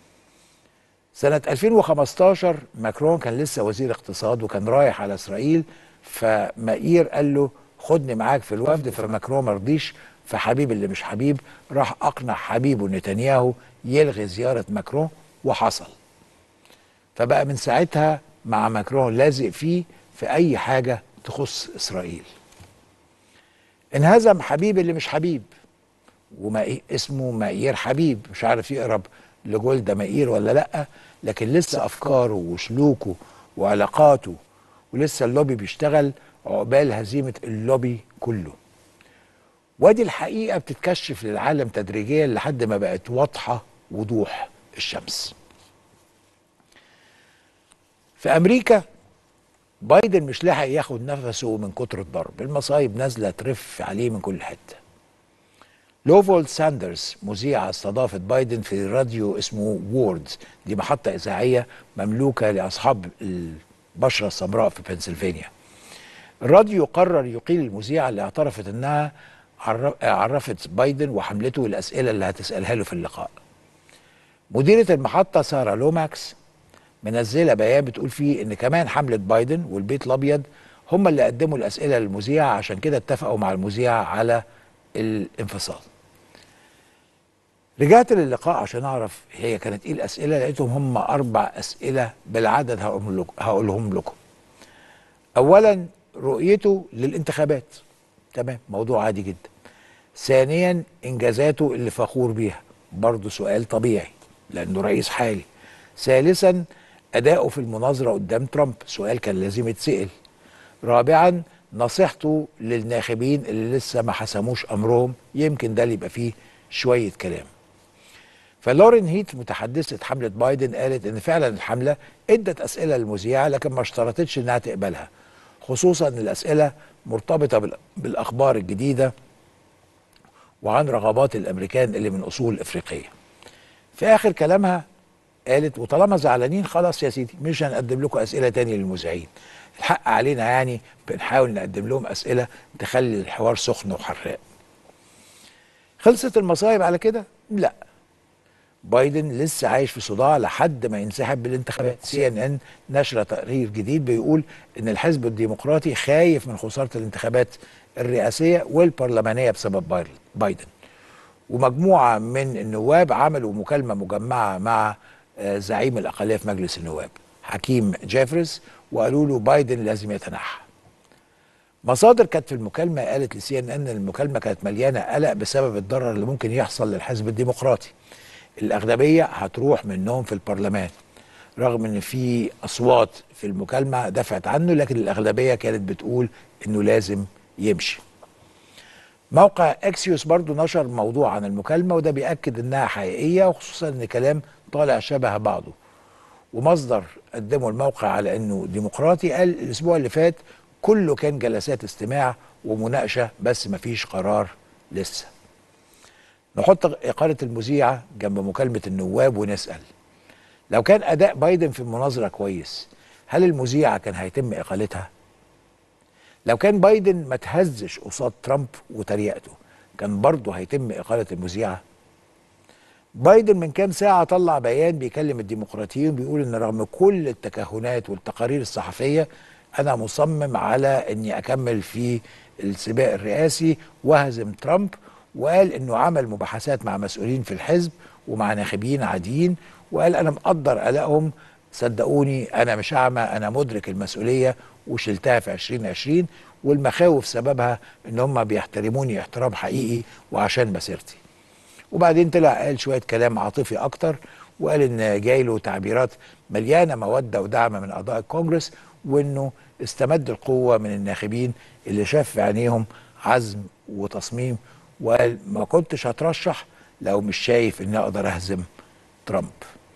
سنه ألفين وخمستاشر ماكرون كان لسه وزير اقتصاد وكان رايح على اسرائيل، فمائير قال له خدني معاك في الوفد، فماكرون ما رضيش، فحبيب اللي مش حبيب راح اقنع حبيبه نتنياهو يلغي زياره ماكرون، وحصل. فبقى من ساعتها مع ماكرون لازق فيه في اي حاجه تخص اسرائيل. انهزم حبيب اللي مش حبيب، وما اسمه مائير حبيب، مش عارف يقرب لجولدا مائير ولا لا، لكن لسه افكاره وسلوكه وعلاقاته ولسه اللوبي بيشتغل عقبال هزيمه اللوبي كله. وادي الحقيقه بتتكشف للعالم تدريجيا لحد ما بقت واضحه وضوح الشمس. في امريكا بايدن مش لاحق ياخد نفسه من كتر الضرب، المصايب نازله ترف عليه من كل حته. لوفولد ساندرز مذيعة استضافت بايدن في راديو اسمه وورد، دي محطة إذاعية مملوكة لأصحاب البشرة السمراء في بنسلفانيا. الراديو قرر يقيل المذيعة اللي اعترفت انها عرفت بايدن وحملته الأسئلة اللي هتسألها له في اللقاء. مديرة المحطة سارة لوماكس منزلة بيان بتقول فيه ان كمان حملة بايدن والبيت الأبيض هم اللي قدموا الأسئلة للمذيعة، عشان كده اتفقوا مع المذيعة على الانفصال. رجعت للقاء عشان اعرف هي كانت ايه الاسئله، لقيتهم هم اربع اسئله بالعدد هقولهم لكم. اولا رؤيته للانتخابات، تمام، موضوع عادي جدا. ثانيا انجازاته اللي فخور بيها، برضه سؤال طبيعي لانه رئيس حالي. ثالثا اداؤه في المناظره قدام ترامب، سؤال كان لازم يتسال. رابعا نصيحته للناخبين اللي لسه ما حسموش امرهم، يمكن ده اللي يبقى فيه شويه كلام. فلورين هيت متحدثة حملة بايدن قالت ان فعلا الحملة ادت اسئلة للمذيعة لكن ما اشترطتش انها تقبلها، خصوصا ان الاسئلة مرتبطة بالاخبار الجديدة وعن رغبات الامريكان اللي من اصول افريقية. في اخر كلامها قالت وطالما زعلانين خلاص يا سيدي مش هنقدم لكم اسئلة تاني للمذيعين، الحق علينا يعني بنحاول نقدم لهم اسئلة تخلي الحوار سخن وحراق. خلصت المصايب على كده؟ لا، بايدن لسه عايش في صداع لحد ما ينسحب بالانتخابات. سي ان ان نشر تقرير جديد بيقول ان الحزب الديمقراطي خايف من خسارة الانتخابات الرئاسية والبرلمانية بسبب بايدن. ومجموعة من النواب عملوا مكالمة مجمعة مع زعيم الأقلية في مجلس النواب حكيم جيفرز وقالوا له بايدن لازم يتنحى. مصادر كانت في المكالمة قالت لسي ان ان المكالمة كانت مليانة قلق بسبب الضرر اللي ممكن يحصل للحزب الديمقراطي. الأغلبية هتروح منهم في البرلمان، رغم ان في أصوات في المكالمة دفعت عنه، لكن الأغلبية كانت بتقول انه لازم يمشي. موقع اكسيوس برضو نشر موضوع عن المكالمة وده بيأكد انها حقيقية، وخصوصا ان كلام طالع شبه بعضه. ومصدر قدمه الموقع على انه ديمقراطي قال الاسبوع اللي فات كله كان جلسات استماع ومناقشة بس مفيش قرار لسه. نحط إقالة المذيعة جنب مكالمة النواب ونسأل لو كان أداء بايدن في المناظرة كويس هل المذيعة كان هيتم إقالتها؟ لو كان بايدن ما تهزش قصاد ترامب وتريقته كان برضه هيتم إقالة المذيعة؟ بايدن من كام ساعة طلع بيان بيكلم الديمقراطيين بيقول إن رغم كل التكهنات والتقارير الصحفية أنا مصمم على إني أكمل في السباق الرئاسي وهزم ترامب، وقال انه عمل مباحثات مع مسؤولين في الحزب ومع ناخبين عاديين، وقال انا مقدر قلقهم، صدقوني انا مش اعمى، انا مدرك المسؤوليه وشلتها في عشرين عشرين، والمخاوف سببها ان هم بيحترموني احترام حقيقي وعشان مسيرتي. وبعدين طلع قال شويه كلام عاطفي اكتر وقال ان جاي له تعبيرات مليانه موده ودعم من اعضاء الكونجرس، وانه استمد القوه من الناخبين اللي شاف في عينيهم عزم وتصميم، وقال ما كنتش هترشح لو مش شايف اني اقدر اهزم ترامب.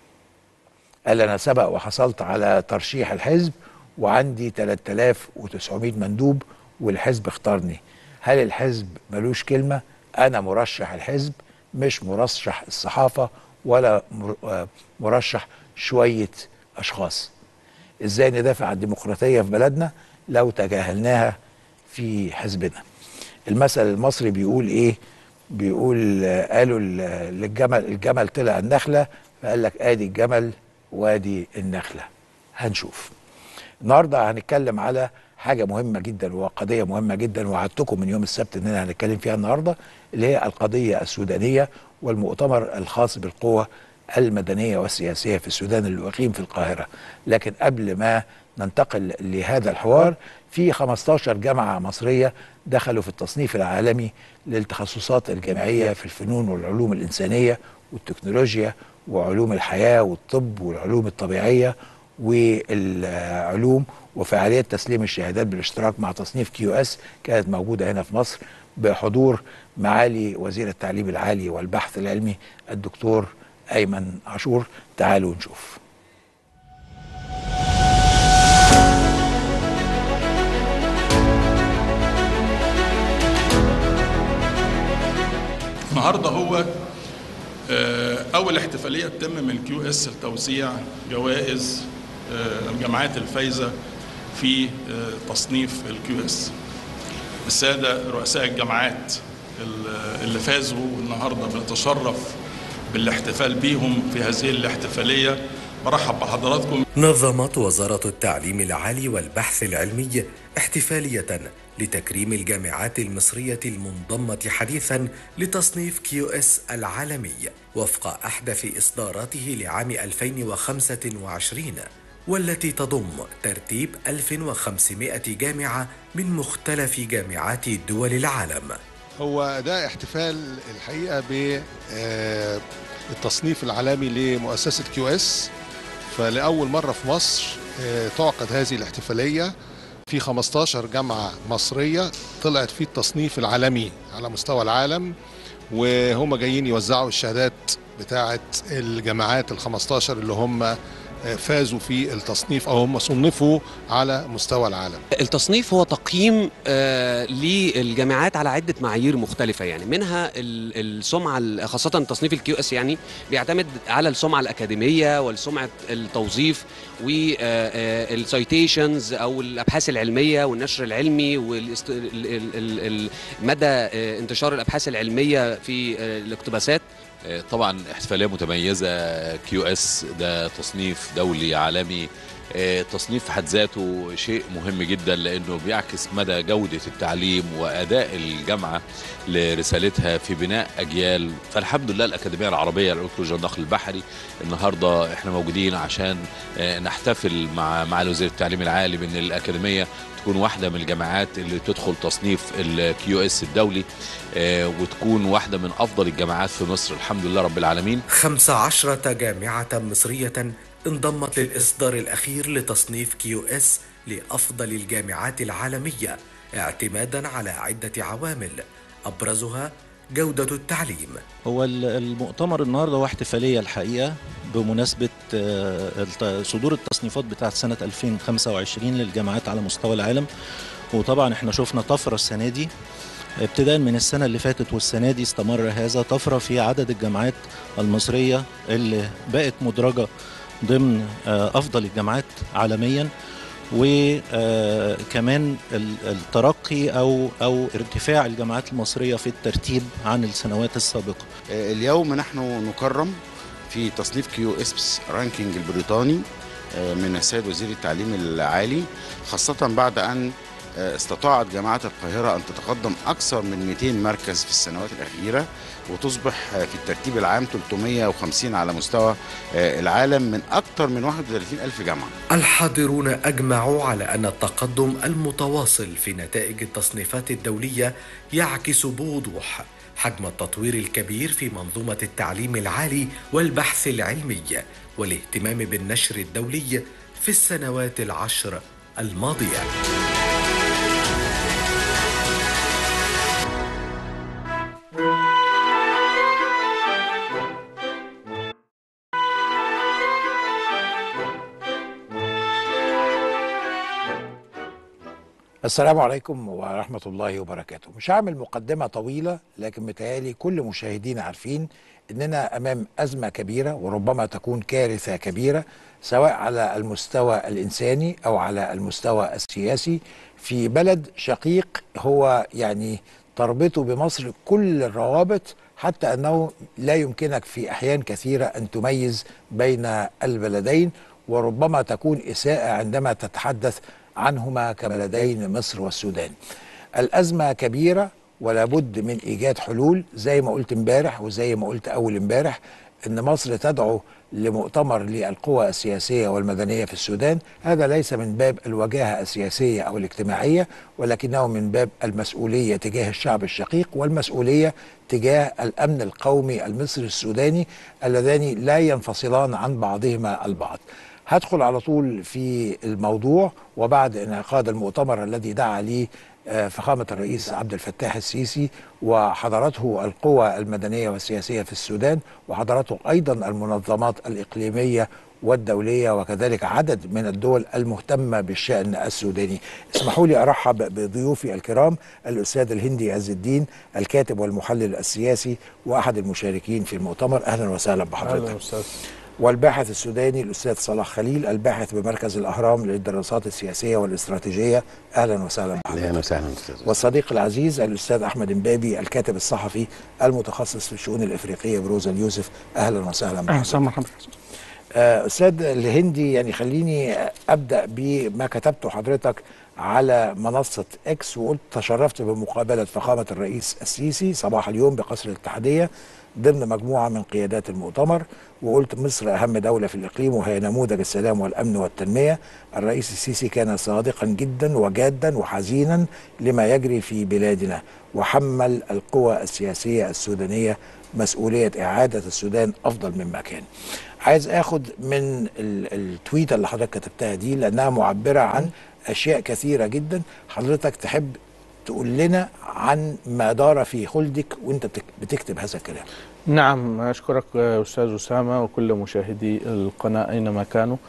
قال انا سبق وحصلت على ترشيح الحزب وعندي ثلاثة آلاف وتسعمائة مندوب والحزب اختارني، هل الحزب ملوش كلمة؟ انا مرشح الحزب مش مرشح الصحافة ولا مرشح شوية اشخاص. ازاي ندافع عن الديمقراطية في بلدنا لو تجاهلناها في حزبنا؟ المثل المصري بيقول ايه؟ بيقول قالوا للجمل الجمل طلع النخلة فقال لك ادي الجمل وادي النخلة. هنشوف. النهارده هنتكلم على حاجه مهمه جدا وقضيه مهمه جدا، وعدتكم من يوم السبت اننا هنتكلم فيها النهارده، اللي هي القضيه السودانيه والمؤتمر الخاص بالقوى المدنيه والسياسيه في السودان اللي اقيم في القاهره. لكن قبل ما ننتقل لهذا الحوار، في خمستاشر جامعه مصريه دخلوا في التصنيف العالمي للتخصصات الجامعيه في الفنون والعلوم الانسانيه والتكنولوجيا وعلوم الحياه والطب والعلوم الطبيعيه والعلوم وفعاليات تسليم الشهادات بالاشتراك مع تصنيف كيو اس كانت موجوده هنا في مصر بحضور معالي وزير التعليم العالي والبحث العلمي الدكتور ايمن عاشور. تعالوا نشوف. النهارده هو اول احتفاليه تتم من كيو اس لتوزيع جوائز الجامعات الفايزه في تصنيف الكيو اس. الساده رؤساء الجامعات اللي فازوا النهارده بنتشرف بالاحتفال بيهم في هذه الاحتفاليه. برحب بحضراتكم. نظمت وزارة التعليم العالي والبحث العلمي احتفالية لتكريم الجامعات المصرية المنضمة حديثا لتصنيف كيو اس العالمي وفق أحدث إصداراته لعام ألفين وخمسة وعشرين، والتي تضم ترتيب ألف وخمسمائة جامعة من مختلف جامعات دول العالم. هو ده احتفال الحقيقة بالتصنيف العالمي لمؤسسة كيو اس، فلأول مرة في مصر تعقد هذه الاحتفالية في خمستاشر جامعة مصرية طلعت في التصنيف العالمي على مستوى العالم، وهم جايين يوزعوا الشهادات بتاعة الجامعات الخمستاشر اللي هم فازوا في التصنيف أو هم صنفوا على مستوى العالم. التصنيف هو تقييم آه للجامعات على عدة معايير مختلفة، يعني منها السمعة، خاصة تصنيف الكيو اس يعني بيعتمد على السمعة الأكاديمية والسمعة التوظيف والسايتيشنز أو الأبحاث العلمية والنشر العلمي ومدى انتشار الأبحاث العلمية في الاقتباسات. طبعا احتفاليه متميزه. كيو اس ده تصنيف دولي عالمي، تصنيف في حد ذاته شيء مهم جدا لانه بيعكس مدى جوده التعليم واداء الجامعه لرسالتها في بناء اجيال. فالحمد لله الاكاديميه العربيه للاركيولوجيا والنقل البحري النهارده احنا موجودين عشان نحتفل مع مع وزير التعليم العالي بان الاكاديميه تكون واحده من الجامعات اللي تدخل تصنيف الكيو اس الدولي، وتكون واحده من افضل الجامعات في مصر الحمد لله رب العالمين. خمس عشرة جامعة مصرية انضمت للإصدار الأخير لتصنيف كيو اس لأفضل الجامعات العالمية اعتمادا على عدة عوامل أبرزها جودة التعليم. هو المؤتمر النهارده هو احتفالية الحقيقة بمناسبة صدور التصنيفات بتاعت سنة ألفين وخمسة وعشرين للجامعات على مستوى العالم، وطبعا احنا شفنا طفرة السنة دي ابتداء من السنة اللي فاتت والسنة دي استمر هذا طفرة في عدد الجامعات المصرية اللي بقت مدرجة ضمن أفضل الجامعات عالميا، وكمان الترقي أو أو ارتفاع الجامعات المصرية في الترتيب عن السنوات السابقة. اليوم نحن نكرم في تصنيف كيو اس رانكينج البريطاني من السيد وزير التعليم العالي، خاصة بعد أن استطاعت جامعة القاهرة أن تتقدم أكثر من مئتين مركز في السنوات الأخيرة وتصبح في الترتيب العام ثلاثمائة وخمسين على مستوى العالم من أكثر من واحد وثلاثين ألف جامعة. الحاضرون أجمعوا على أن التقدم المتواصل في نتائج التصنيفات الدولية يعكس بوضوح حجم التطوير الكبير في منظومة التعليم العالي والبحث العلمي والاهتمام بالنشر الدولي في السنوات العشر الماضية. السلام عليكم ورحمة الله وبركاته. مش هعمل مقدمة طويلة، لكن متهيألي كل مشاهدينا عارفين إننا أمام أزمة كبيرة وربما تكون كارثة كبيرة، سواء على المستوى الإنساني أو على المستوى السياسي، في بلد شقيق هو يعني تربطه بمصر كل الروابط، حتى أنه لا يمكنك في أحيان كثيرة أن تميز بين البلدين، وربما تكون إساءة عندما تتحدث عنهما كبلدين مصر والسودان. الأزمة كبيرة ولا بد من إيجاد حلول، زي ما قلت امبارح وزي ما قلت أول امبارح إن مصر تدعو لمؤتمر للقوى السياسية والمدنية في السودان. هذا ليس من باب الوجاهة السياسية أو الاجتماعية، ولكنه من باب المسؤولية تجاه الشعب الشقيق والمسؤولية تجاه الأمن القومي المصري السوداني اللذان لا ينفصلان عن بعضهما البعض. هدخل على طول في الموضوع. وبعد انعقاد المؤتمر الذي دعا ليه فخامة الرئيس عبد الفتاح السيسي وحضرته القوى المدنية والسياسية في السودان، وحضرته أيضا المنظمات الإقليمية والدولية وكذلك عدد من الدول المهتمة بالشأن السوداني، اسمحوا لي أرحب بضيوفي الكرام الأستاذ الهندي عز الدين الكاتب والمحلل السياسي وأحد المشاركين في المؤتمر. أهلا وسهلا بحضرتك. أهلا أستاذ. والباحث السوداني الأستاذ صلاح خليل الباحث بمركز الأهرام للدراسات السياسية والاستراتيجية. أهلا وسهلا بحضرتك. أهلا وسهلا أستاذ. والصديق العزيز الأستاذ أحمد امبابي الكاتب الصحفي المتخصص في الشؤون الإفريقية بروزا اليوسف. أهلا وسهلا بحضرتك. أهلا وسهلا مرحبا. أستاذ الهندي، يعني خليني أبدأ بما كتبته حضرتك على منصة إكس، وقلت تشرفت بمقابلة فخامة الرئيس السيسي صباح اليوم بقصر الاتحادية ضمن مجموعة من قيادات المؤتمر، وقلت مصر أهم دولة في الإقليم وهي نموذج السلام والأمن والتنمية. الرئيس السيسي كان صادقا جدا وجادا وحزينا لما يجري في بلادنا، وحمل القوى السياسية السودانية مسؤولية إعادة السودان أفضل مما كان. عايز أخد من التويتة اللي حضرتك كتبتها دي لأنها معبرة عن أشياء كثيرة جدا. حضرتك تحب تقول لنا عن ما دار في خلدك وانت بتكتب هذا الكلام؟ نعم، أشكرك أستاذ أسامة وكل مشاهدي القناة أينما كانوا.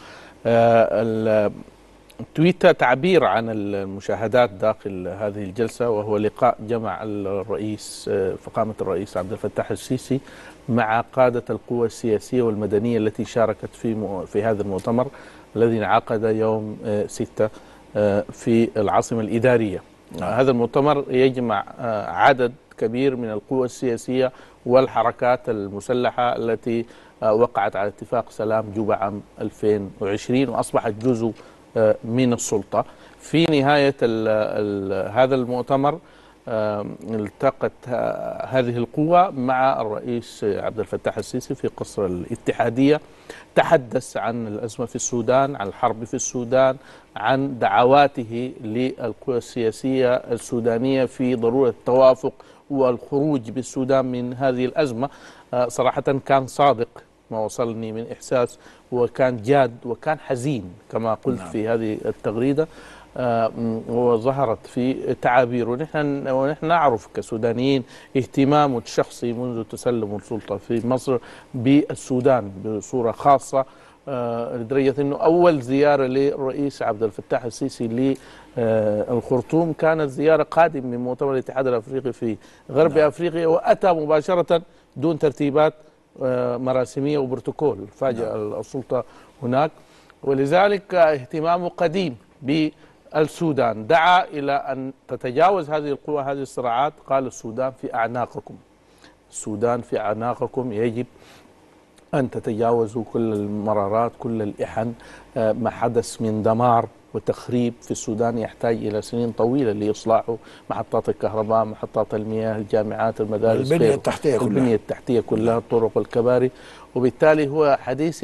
التويتة تعبير عن المشاهدات داخل هذه الجلسة، وهو لقاء جمع الرئيس فخامة الرئيس عبد الفتاح السيسي مع قادة القوى السياسية والمدنية التي شاركت في في هذا المؤتمر الذي انعقد يوم ستة في العاصمة الإدارية. هذا المؤتمر يجمع عدد كبير من القوى السياسية والحركات المسلحة التي وقعت على اتفاق سلام جوبا عام ألفين وعشرين وأصبحت جزء من السلطة. في نهاية ال ال هذا المؤتمر التقت هذه القوى مع الرئيس عبد الفتاح السيسي في قصر الاتحادية. تحدث عن الأزمة في السودان، عن الحرب في السودان، عن دعواته للقوى السياسية السودانية في ضرورة التوافق والخروج بالسودان من هذه الأزمة. صراحة كان صادق ما وصلني من إحساس، وكان جاد وكان حزين كما قلت نعم. في هذه التغريدة وظهرت في تعابير. ونحن ونحن نعرف كسودانيين اهتمامه الشخصي منذ تسلم السلطة في مصر بالسودان بصورة خاصة، لدرجة أنه أول زيارة للرئيس عبد الفتاح السيسي للخرطوم كانت زيارة قادم من مؤتمر الاتحاد الأفريقي في غرب نعم. أفريقيا، وأتى مباشرة دون ترتيبات مراسمية وبروتوكول. فاجأ نعم. السلطة هناك، ولذلك اهتمامه قديم بالسودان. دعا إلى أن تتجاوز هذه القوى هذه الصراعات. قال السودان في أعناقكم، السودان في أعناقكم، يجب أن تتجاوزوا كل المرارات كل الإحن. ما حدث من دمار وتخريب في السودان يحتاج إلى سنين طويلة لإصلاحه، محطات الكهرباء، محطات المياه، الجامعات، المدارس، البنية التحتية كلها البنية التحتية كلها، الطرق والكباري. وبالتالي هو حديث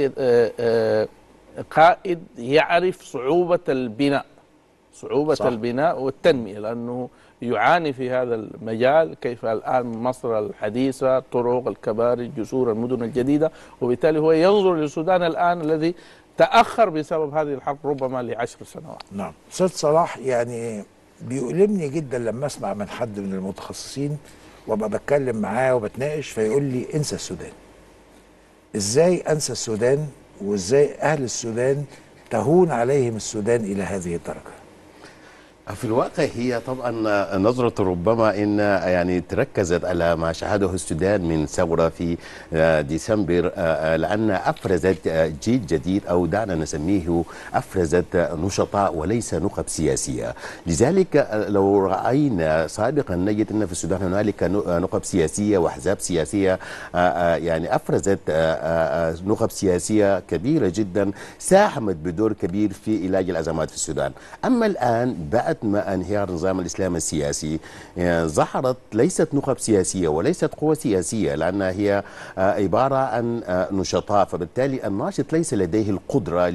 قائد يعرف صعوبة البناء، صعوبة صح. البناء والتنمية، لأنه يعاني في هذا المجال. كيف الآن مصر الحديثة، الطرق، الكباري، الجسور، المدن الجديدة. وبالتالي هو ينظر للسودان الآن الذي تأخر بسبب هذه الحرب ربما لعشر سنوات. نعم. أستاذ صلاح، يعني بيؤلمني جدا لما أسمع من حد من المتخصصين وابقى بتكلم معاه وبتناقش فيقول لي انسى السودان. ازاي انسى السودان؟ وازاي اهل السودان تهون عليهم السودان الى هذه الدرجه؟ في الواقع هي طبعا نظرة ربما ان يعني تركزت على ما شهده السودان من ثورة في ديسمبر، لان افرزت جيل جديد او دعنا نسميه افرزت نشطاء وليس نخب سياسية. لذلك لو راينا سابقا نجد ان في السودان هنالك نخب سياسية واحزاب سياسية يعني افرزت نخب سياسية كبيرة جدا ساهمت بدور كبير في علاج الازمات في السودان. اما الان بعد ما انهيار نظام الاسلام السياسي يعني ظهرت ليست نخب سياسيه وليست قوى سياسيه، لانها هي عباره عن نشطاء، فبالتالي الناشط ليس لديه القدره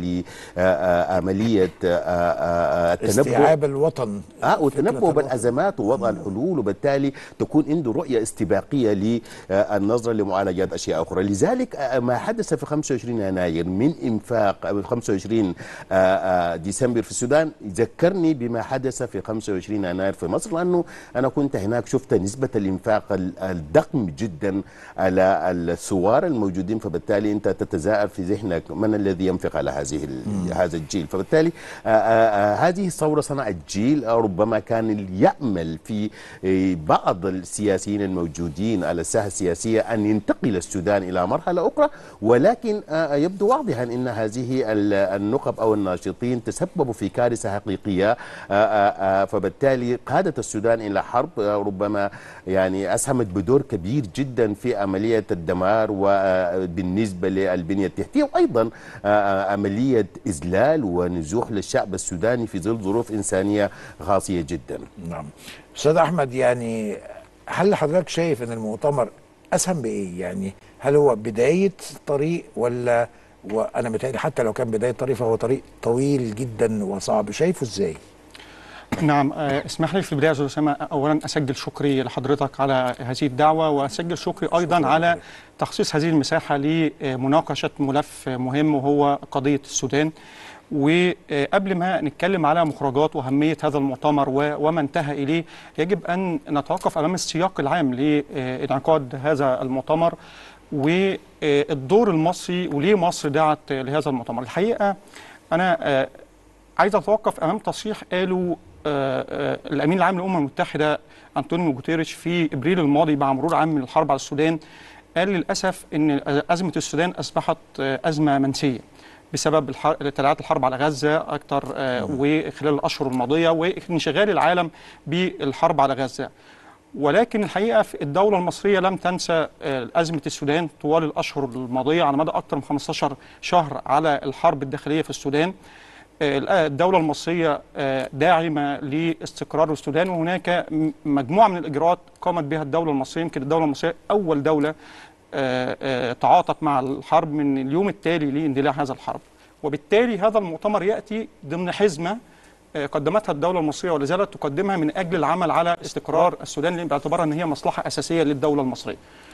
لعمليه التنبؤ استيعاب الوطن اه والتنبؤ بالازمات ووضع الحلول، وبالتالي تكون عنده رؤيه استباقيه للنظره لمعالجات اشياء اخرى. لذلك ما حدث في خمسة وعشرين يناير من انفاق خمسة وعشرين ديسمبر في السودان ذكرني بما حدث في خمسة وعشرين يناير في مصر، لانه انا كنت هناك شفت نسبه الانفاق الضخم جدا على الثوار الموجودين، فبالتالي انت تتزاءل في ذهنك من الذي ينفق على هذه هذا الجيل. فبالتالي آآ آآ هذه الثوره صنعت جيل ربما كان يامل في بعض السياسيين الموجودين على الساحه السياسيه ان ينتقل السودان الى مرحله اخرى، ولكن يبدو واضحا ان هذه النخب او الناشطين تسببوا في كارثه حقيقيه، فبالتالي قادت السودان الى حرب ربما يعني اسهمت بدور كبير جدا في عمليه الدمار وبالنسبه للبنيه التحتيه، وايضا عمليه اذلال ونزوح للشعب السوداني في ظل ظروف انسانيه قاسيه جدا. نعم. استاذ احمد، يعني هل حضرتك شايف ان المؤتمر اسهم بايه؟ يعني هل هو بدايه طريق، ولا وانا متهيألي حتى لو كان بدايه طريق فهو طريق طويل جدا وصعب، شايفه ازاي؟ نعم، اسمح لي في البداية أستاذ أسامة أولا أسجل شكري لحضرتك على هذه الدعوة، وأسجل شكري أيضا على تخصيص هذه المساحة لمناقشة ملف مهم وهو قضية السودان. وقبل ما نتكلم على مخرجات وأهمية هذا المؤتمر وما انتهى إليه، يجب أن نتوقف أمام السياق العام لانعقاد هذا المؤتمر والدور المصري وليه مصر دعت لهذا المؤتمر. الحقيقة أنا عايز أتوقف أمام تصريح قاله الأمين العام للأمم المتحدة أنطونيو جوتيريش في إبريل الماضي مع مرور عام من الحرب على السودان. قال للأسف أن أزمة السودان أصبحت أزمة منسية بسبب تداعيات الحرب على غزة أكثر وخلال الأشهر الماضية وانشغال العالم بالحرب على غزة. ولكن الحقيقة الدولة المصرية لم تنسى أزمة السودان طوال الأشهر الماضية على مدى أكثر من خمسة عشر شهر على الحرب الداخلية في السودان. الدولة المصرية داعمة لاستقرار السودان، وهناك مجموعة من الإجراءات قامت بها الدولة المصرية. يمكن الدولة المصرية أول دولة تعاطت مع الحرب من اليوم التالي لاندلاع هذا الحرب، وبالتالي هذا المؤتمر يأتي ضمن حزمة قدمتها الدولة المصرية ولا زالت تقدمها من أجل العمل على استقرار السودان باعتبارها أن هي مصلحة أساسية للدولة المصرية.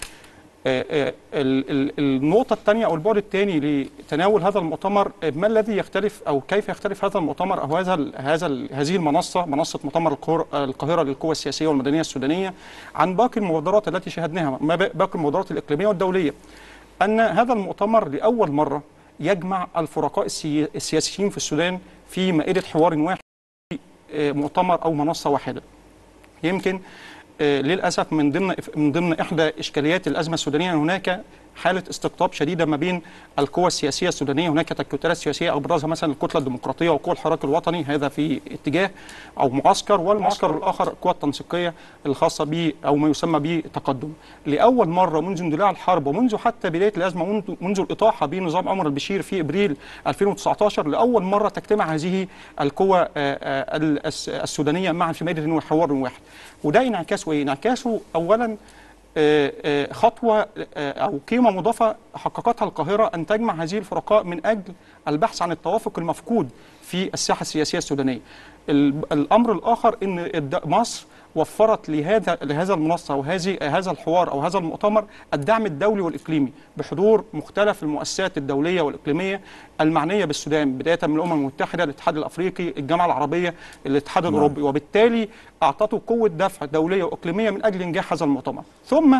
النقطة الثانية أو البعد الثاني لتناول هذا المؤتمر، ما الذي يختلف أو كيف يختلف هذا المؤتمر أو هذا ال هذا ال هذه المنصة منصة مؤتمر القاهرة للقوى السياسية والمدنية السودانية عن باقي المبادرات التي شاهدناها، ما باقي المبادرات الإقليمية والدولية، أن هذا المؤتمر لأول مرة يجمع الفرقاء السياسيين في السودان في مائدة حوار واحد، مؤتمر أو منصة واحدة. يمكن للأسف من ضمن من ضمن إحدى إشكاليات الأزمة السودانية هناك حالة استقطاب شديدة ما بين القوى السياسية السودانية. هناك تكتلات سياسية أبرزها مثلا الكتلة الديمقراطية وقوى الحراك الوطني، هذا في اتجاه أو معسكر، والمعسكر الآخر القوى التنسيقية الخاصة ب أو ما يسمى بتقدم. لأول مرة منذ اندلاع الحرب ومنذ حتى بداية الأزمة منذ, منذ الإطاحة بنظام عمر البشير في إبريل ألفين وتسعة عشر، لأول مرة تجتمع هذه القوى السودانية معا في مائدة وحوار واحد. وده انعكاسه إيه؟ انعكاسه أولا خطوة أو قيمة مضافة حققتها القاهرة أن تجمع هذه الفرقاء من أجل البحث عن التوافق المفقود في الساحة السياسية السودانية. الأمر الآخر أن مصر وفرت لهذا لهذا المنصة وهذه هذا الحوار أو هذا المؤتمر الدعم الدولي والإقليمي بحضور مختلف المؤسسات الدولية والإقليمية المعنية بالسودان، بداية من الأمم المتحدة، الاتحاد الأفريقي، الجامعة العربية، الاتحاد الأوروبي، وبالتالي أعطته قوة دفع دولية وإقليمية من أجل إنجاح هذا المؤتمر. ثم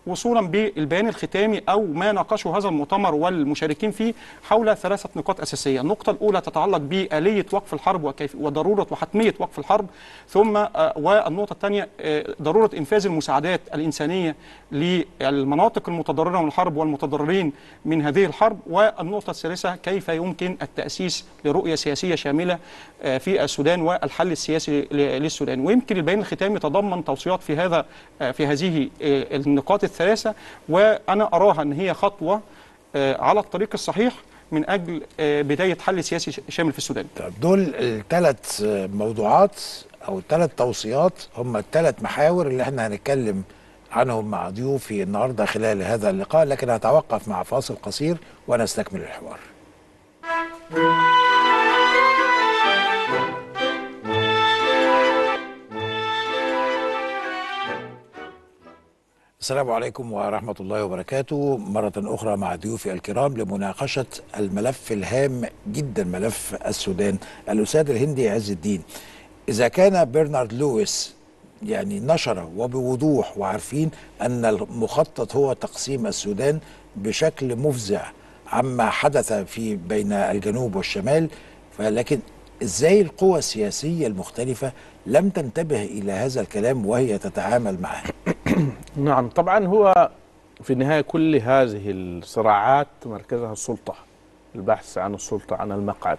وصولا بالبيان الختامي أو ما ناقشه هذا المؤتمر والمشاركين فيه حول ثلاثة نقاط أساسية. النقطة الأولى تتعلق بآلية وقف الحرب وكيف وضرورة وحتمية وقف الحرب، ثم والنقطة الثانية ضرورة إنفاذ المساعدات الإنسانية للمناطق المتضررة من الحرب والمتضررين من هذه الحرب، والنقطة الثالثة كيف يمكن التأسيس لرؤية سياسية شاملة في السودان والحل السياسي للسودان. ويمكن البيان الختامي يتضمن توصيات في هذا في هذه النقاط الثلاثة، وأنا أراها أن هي خطوة على الطريق الصحيح من أجل بداية حل سياسي شامل في السودان. طب دول الثلاث موضوعات أو الثلاث توصيات هم الثلاث محاور اللي احنا هنتكلم عنهم مع ضيوفي النهارده خلال هذا اللقاء، لكن هتوقف مع فاصل قصير ونستكمل الحوار. السلام عليكم ورحمة الله وبركاته، مرة أخرى مع ضيوفي الكرام لمناقشة الملف الهام جدا، ملف السودان. الأستاذ الهندي عز الدين، إذا كان برنارد لويس يعني نشر وبوضوح وعارفين أن المخطط هو تقسيم السودان بشكل مفزع عما حدث في بين الجنوب والشمال، فلكن إزاي القوى السياسية المختلفة لم تنتبه إلى هذا الكلام وهي تتعامل معه؟ نعم، طبعا هو في النهاية كل هذه الصراعات مركزها السلطة، البحث عن السلطة، عن المقعد.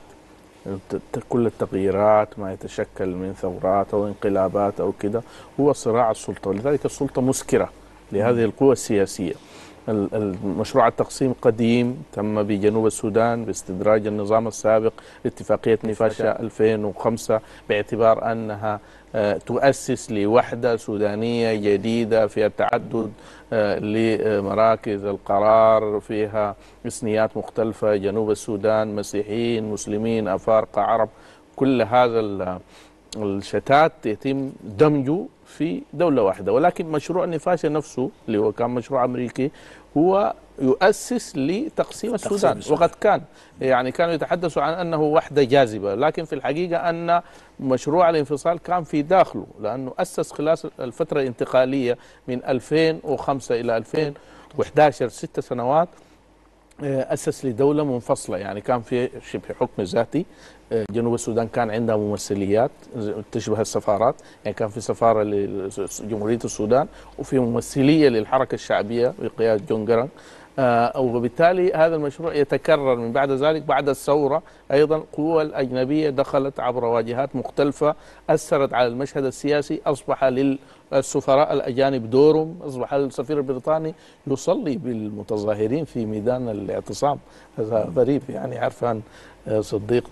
كل التغييرات ما يتشكل من ثورات أو انقلابات أو كده هو صراع السلطة، ولذلك السلطة مسكرة لهذه القوى السياسية. المشروع التقسيم قديم، تم بجنوب السودان باستدراج النظام السابق لاتفاقية نفاشا ألفين وخمسة باعتبار أنها تؤسس لوحدة سودانية جديدة فيها تعدد لمراكز القرار، فيها إثنيات مختلفة، جنوب السودان مسيحيين مسلمين أفارقة عرب، كل هذا الشتات يتم دمجه في دولة واحدة. ولكن مشروع نفاشا نفسه اللي هو كان مشروع أمريكي هو يؤسس لتقسيم السودان، وقد كان يعني كانوا يتحدثوا عن أنه وحدة جاذبة، لكن في الحقيقة أن مشروع الانفصال كان في داخله، لأنه أسس خلال الفترة الانتقالية من ألفين وخمسة إلى ألفين وإحدى عشر ست سنوات أسس لدولة منفصلة، يعني كان في شبه حكم ذاتي. جنوب السودان كان عندها ممثليات تشبه السفارات، يعني كان في سفارة لجمهورية السودان وفي ممثلية للحركة الشعبية بقيادة جون جرانج. آه وبالتالي هذا المشروع يتكرر من بعد ذلك. بعد الثورة أيضا القوى الأجنبية دخلت عبر واجهات مختلفة، أثرت على المشهد السياسي، أصبح للسفراء الأجانب دورهم، أصبح السفير البريطاني يصلي بالمتظاهرين في ميدان الاعتصام. هذا غريب، يعني عرفان صديق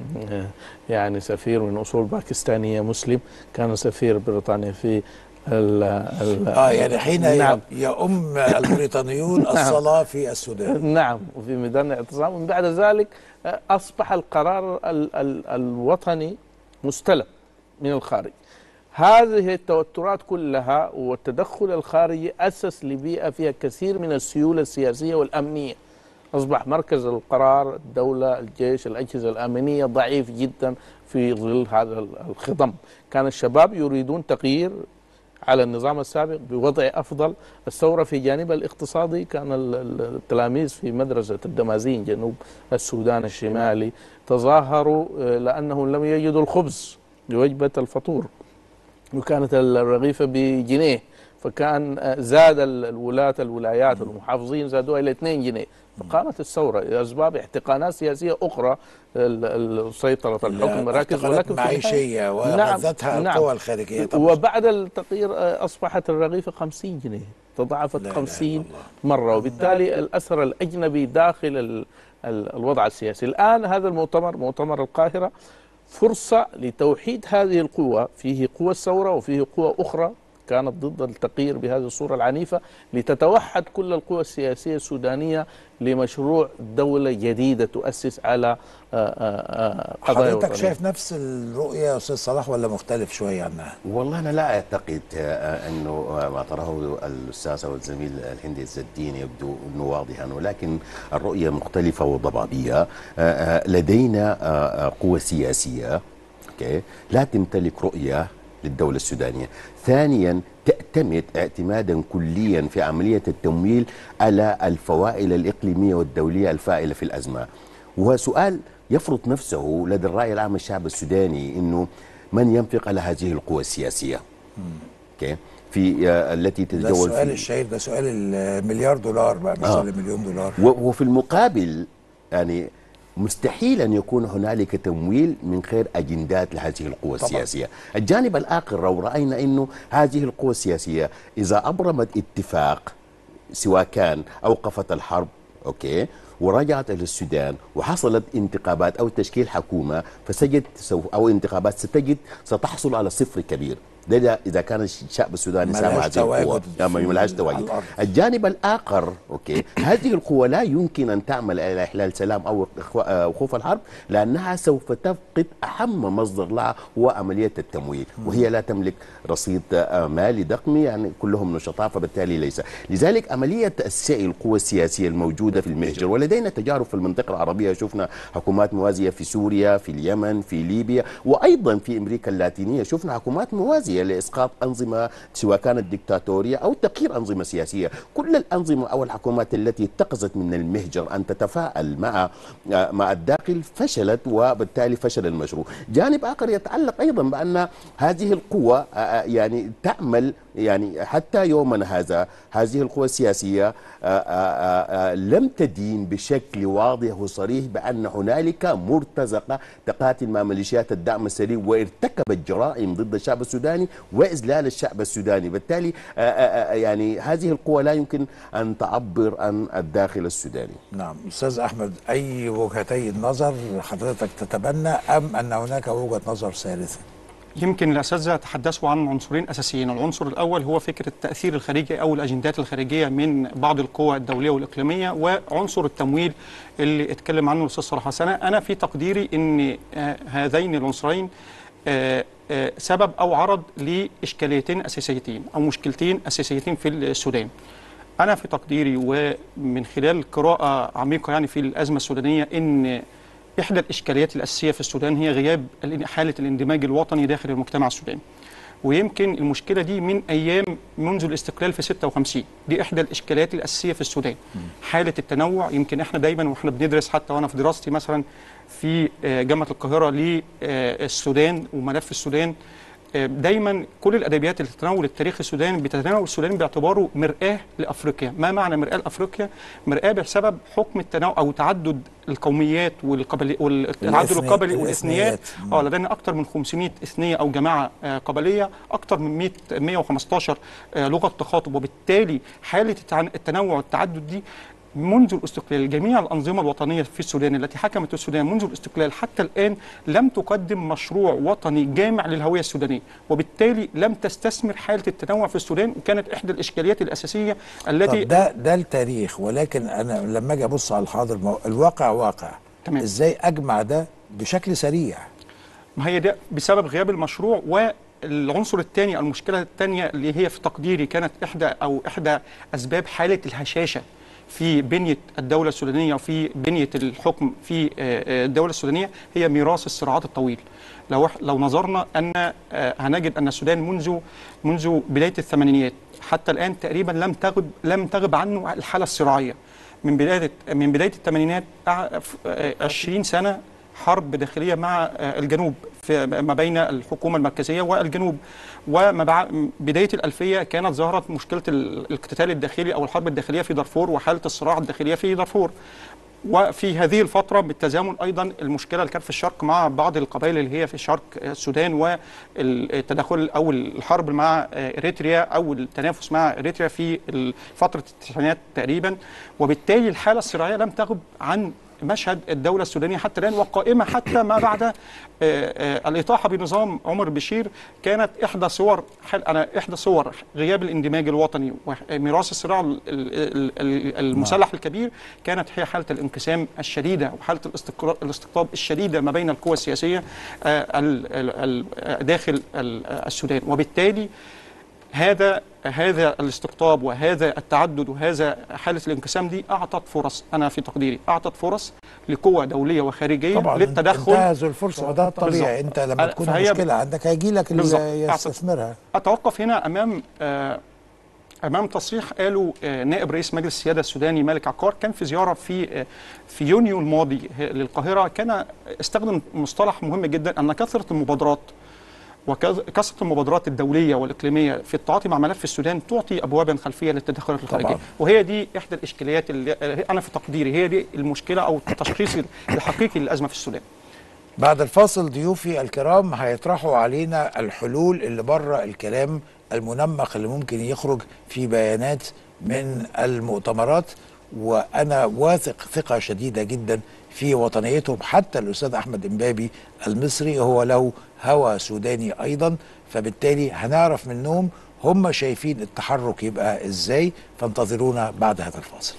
يعني سفير من أصول باكستانية مسلم كان سفير بريطانيا في ال ال اه يعني حين نعم يؤم البريطانيون الصلاة في السودان. نعم، وفي ميدان الاعتصام. ومن بعد ذلك أصبح القرار ال ال الوطني مستلم من الخارج. هذه التوترات كلها والتدخل الخارجي أسس لبيئة فيها كثير من السيولة السياسية والأمنية. أصبح مركز القرار الدولة، الجيش، الأجهزة الأمنية ضعيف جدا في ظل هذا الخضم. كان الشباب يريدون تغيير على النظام السابق بوضع أفضل. الثورة في جانبها الاقتصادي، كان التلاميذ في مدرسة الدمازين جنوب السودان الشمالي تظاهروا لأنهم لم يجدوا الخبز لوجبة الفطور، وكانت الرغيفة بجنيه، فكان زاد الولاة الولايات والمحافظين زادوها إلى اثنين جنيه، فقامت الثورة لأسباب احتقانات سياسية أخرى، سيطرة الحكم مراكز ولكن معيشية وغذتها نعم القوى الخارجية طبعا. وبعد التغيير أصبحت الرغيفة خمسين جنيه، تضاعفت خمسين مرة، وبالتالي الأثر الأجنبي داخل الوضع السياسي. الآن هذا المؤتمر، مؤتمر القاهرة، فرصة لتوحيد هذه القوى، فيه قوى الثورة وفيه قوى أخرى كانت ضد التغيير بهذه الصورة العنيفة، لتتوحد كل القوى السياسية السودانية لمشروع دولة جديدة تؤسس على قضايا. حضرتك شايف نفس الرؤية يا أستاذ صلاح ولا مختلف شوية عنها؟ والله أنا لا أعتقد أنه ما طرحه الأستاذ أو الزميل الهندي عز الدين يبدو أنه واضحا، ولكن الرؤية مختلفة وضبابية. لدينا قوى سياسية لا تمتلك رؤية للدولة السودانية. ثانيا تعتمد اعتمادا كليا في عملية التمويل على الفوائد الإقليمية والدولية الفائلة في الأزمة. وسؤال يفرض نفسه لدى الرأي العام الشعب السوداني إنه من ينفق على هذه القوى السياسية؟ اوكي في آه التي تتجول ده السؤال في الشهير، ده سؤال المليار دولار بقى مش آه. المليون دولار. وفي المقابل يعني مستحيل أن يكون هنالك تمويل من غير أجندات لهذه القوى السياسية. الجانب الآخر لو رأينا أنه هذه القوى السياسية إذا أبرمت اتفاق سواء كان أوقفت الحرب أوكي ورجعت إلى السودان وحصلت انتخابات أو تشكيل حكومة فسجد أو انتخابات ستجد ستحصل على صفر كبير. ده إذا كان الشعب السوداني سامع هذه القوة يعني ملهاش تواجد. الجانب الآخر أوكي هذه القوة لا يمكن أن تعمل إلى إحلال سلام أو خوف الحرب لأنها سوف تفقد أهم مصدر لها هو عملية التمويل وهي لا تملك رصيد مالي ضخم يعني كلهم نشطاء فبالتالي ليس. لذلك عملية تأسيس القوى السياسية الموجودة في المهجر ولدينا تجارب في المنطقة العربية شفنا حكومات موازية في سوريا في اليمن في ليبيا وأيضا في أمريكا اللاتينية شفنا حكومات موازية لإسقاط أنظمة سواء كانت ديكتاتورية أو تغيير أنظمة سياسية. كل الأنظمة أو الحكومات التي اتخذت من المهجر أن تتفاعل مع مع الداخل فشلت وبالتالي فشل المشروع. جانب آخر يتعلق أيضا بأن هذه القوى يعني تعمل يعني حتى يومنا هذا هذه القوى السياسية لم تدين بشكل واضح وصريح بأن هنالك مرتزقة تقاتل مع ميليشيات الدعم السريع وارتكبت جرائم ضد الشعب السوداني وإذلال الشعب السوداني. بالتالي يعني هذه القوى لا يمكن أن تعبر عن الداخل السوداني. نعم أستاذ أحمد، أي وجهتي النظر حضرتك تتبنى أم أن هناك وجهة نظر ثالثة؟ يمكن الأساتذة تحدثوا عن عنصرين أساسيين. العنصر الأول هو فكرة التأثير الخارجي أو الأجندات الخارجية من بعض القوى الدولية والإقليمية وعنصر التمويل اللي اتكلم عنه الأستاذ صلاح حسن. أنا في تقديري أن هذين العنصرين سبب أو عرض لإشكاليتين أساسيتين أو مشكلتين أساسيتين في السودان. أنا في تقديري ومن خلال قراءة عميقة يعني في الأزمة السودانية أن إحدى الإشكاليات الأساسية في السودان هي غياب حالة الاندماج الوطني داخل المجتمع السوداني. ويمكن المشكلة دي من أيام منذ الاستقلال في ستة وخمسين، دي إحدى الإشكاليات الأساسية في السودان. حالة التنوع يمكن إحنا دايما وإحنا بندرس حتى وأنا في دراستي مثلا في جامعة القاهرة للسودان وملف السودان دايما كل الادبيات اللي تتناول التاريخ السوداني بتتناول السودان باعتباره مرآة لافريقيا. ما معنى مرآة لافريقيا؟ مرآة بسبب حكم التنوع او تعدد القوميات والقبلي والتعدد القبلي والاثنيات. اه لدينا اكثر من خمسمائة اثنيه او جماعه قبليه، اكثر من مائة وخمستاشر لغه تخاطب، وبالتالي حاله التنوع والتعدد دي منذ الاستقلال جميع الأنظمة الوطنية في السودان التي حكمت السودان منذ الاستقلال حتى الآن لم تقدم مشروع وطني جامع للهوية السودانية، وبالتالي لم تستثمر حالة التنوع في السودان، وكانت إحدى الإشكاليات الأساسية التي طب ده ده التاريخ، ولكن أنا لما أجي أبص على الحاضر الواقع واقع. تمام. إزاي أجمع ده بشكل سريع؟ ما هي ده بسبب غياب المشروع. والعنصر الثاني المشكلة الثانية اللي هي في تقديري كانت إحدى أو إحدى أسباب حالة الهشاشة في بنية الدولة السودانية وفي بنية الحكم في الدولة السودانية هي ميراث الصراعات الطويل. لو لو نظرنا أن هنجد أن السودان منذ منذ بداية الثمانينيات حتى الآن تقريبا لم تغب لم تغب عنه الحالة الصراعية. من بداية من بداية الثمانينات عشرين سنة حرب داخلية مع الجنوب في ما بين الحكومة المركزية والجنوب، وما بداية الألفية كانت ظهرت مشكلة الاقتتال الداخلي أو الحرب الداخلية في دارفور وحالة الصراع الداخلية في دارفور. وفي هذه الفترة بالتزامن أيضا المشكلة اللي كانت في الشرق مع بعض القبائل اللي هي في شرق السودان والتدخل أو الحرب مع إريتريا أو التنافس مع إريتريا في فترة التسعينات تقريبا. وبالتالي الحالة الصراعية لم تغب عن مشهد الدولة السودانية حتى الآن، وقائمة حتى ما بعد الإطاحة بنظام عمر بشير. كانت إحدى صور أنا إحدى صور غياب الاندماج الوطني وميراث الصراع المسلح الكبير كانت هي حالة الانقسام الشديدة وحالة الاستقطاب الشديدة ما بين القوى السياسية داخل السودان. وبالتالي هذا هذا الاستقطاب وهذا التعدد وهذا حالة الانقسام دي أعطت فرص، أنا في تقديري أعطت فرص لقوى دولية وخارجية طبعا للتدخل. انتهزوا الفرصة وده الطبيعي، أنت لما تكون مشكلة عندك هيجي لك اللي يستثمرها. أتوقف هنا أمام آه امام تصريح قاله نائب رئيس مجلس السياده السوداني مالك عقار، كان في زياره في في يونيو الماضي للقاهره، كان استخدم مصطلح مهم جدا ان كثره المبادرات وكثره المبادرات الدوليه والاقليميه في التعاطي مع ملف السودان تعطي ابوابا خلفيه للتدخلات الخارجيه، وهي دي احدى الاشكاليات اللي انا في تقديري هي دي المشكله او التشخيص الحقيقي للازمه في السودان. بعد الفاصل ضيوفي الكرام هيطرحوا علينا الحلول اللي بره الكلام المنمق اللي ممكن يخرج في بيانات من المؤتمرات، وأنا واثق ثقة شديدة جدا في وطنيتهم. حتى الأستاذ أحمد إمبابي المصري هو له هوى سوداني أيضا، فبالتالي هنعرف منهم هم شايفين التحرك يبقى إزاي. فانتظرونا بعد هذا الفاصل.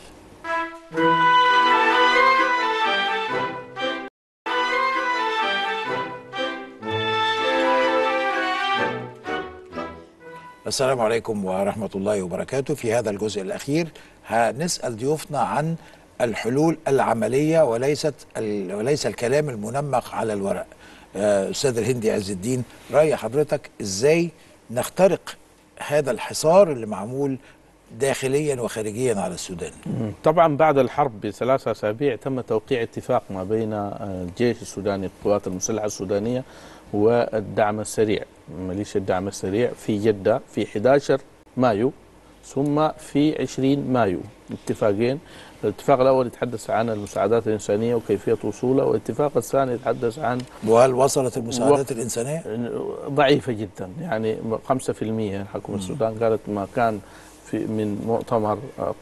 السلام عليكم ورحمة الله وبركاته. في هذا الجزء الأخير هنسأل ضيوفنا عن الحلول العملية وليست وليس الكلام المنمق على الورق. أستاذ الهندي عز الدين، رأي حضرتك إزاي نخترق هذا الحصار اللي معمول داخليا وخارجيا على السودان؟ طبعا بعد الحرب بثلاث أسابيع تم توقيع اتفاق ما بين الجيش السوداني القوات المسلحة السودانية والدعم السريع ميليشيا الدعم السريع في جدة في أحد عشر مايو ثم في عشرين مايو، اتفاقين. الاتفاق الأول يتحدث عن المساعدات الإنسانية وكيفية وصولها، والاتفاق الثاني يتحدث عن وهل وصلت المساعدات و... الإنسانية؟ ضعيفة جدا، يعني خمسة في المئة. حكومة السودان قالت ما كان في من مؤتمر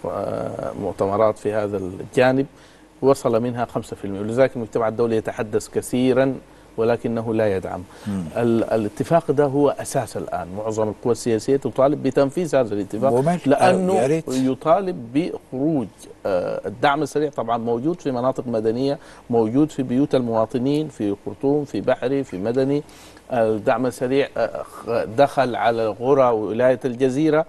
مؤتمرات في هذا الجانب وصل منها خمسة في المئة، ولذلك المجتمع الدولي يتحدث كثيرا ولكنه لا يدعم. الاتفاق ده هو أساس الآن. معظم القوى السياسية تطالب بتنفيذ هذا الاتفاق لأنه يطالب بخروج الدعم السريع. طبعا موجود في مناطق مدنية، موجود في بيوت المواطنين في خرطوم، في بحري، في مدني. الدعم السريع دخل على غرى وولاية الجزيرة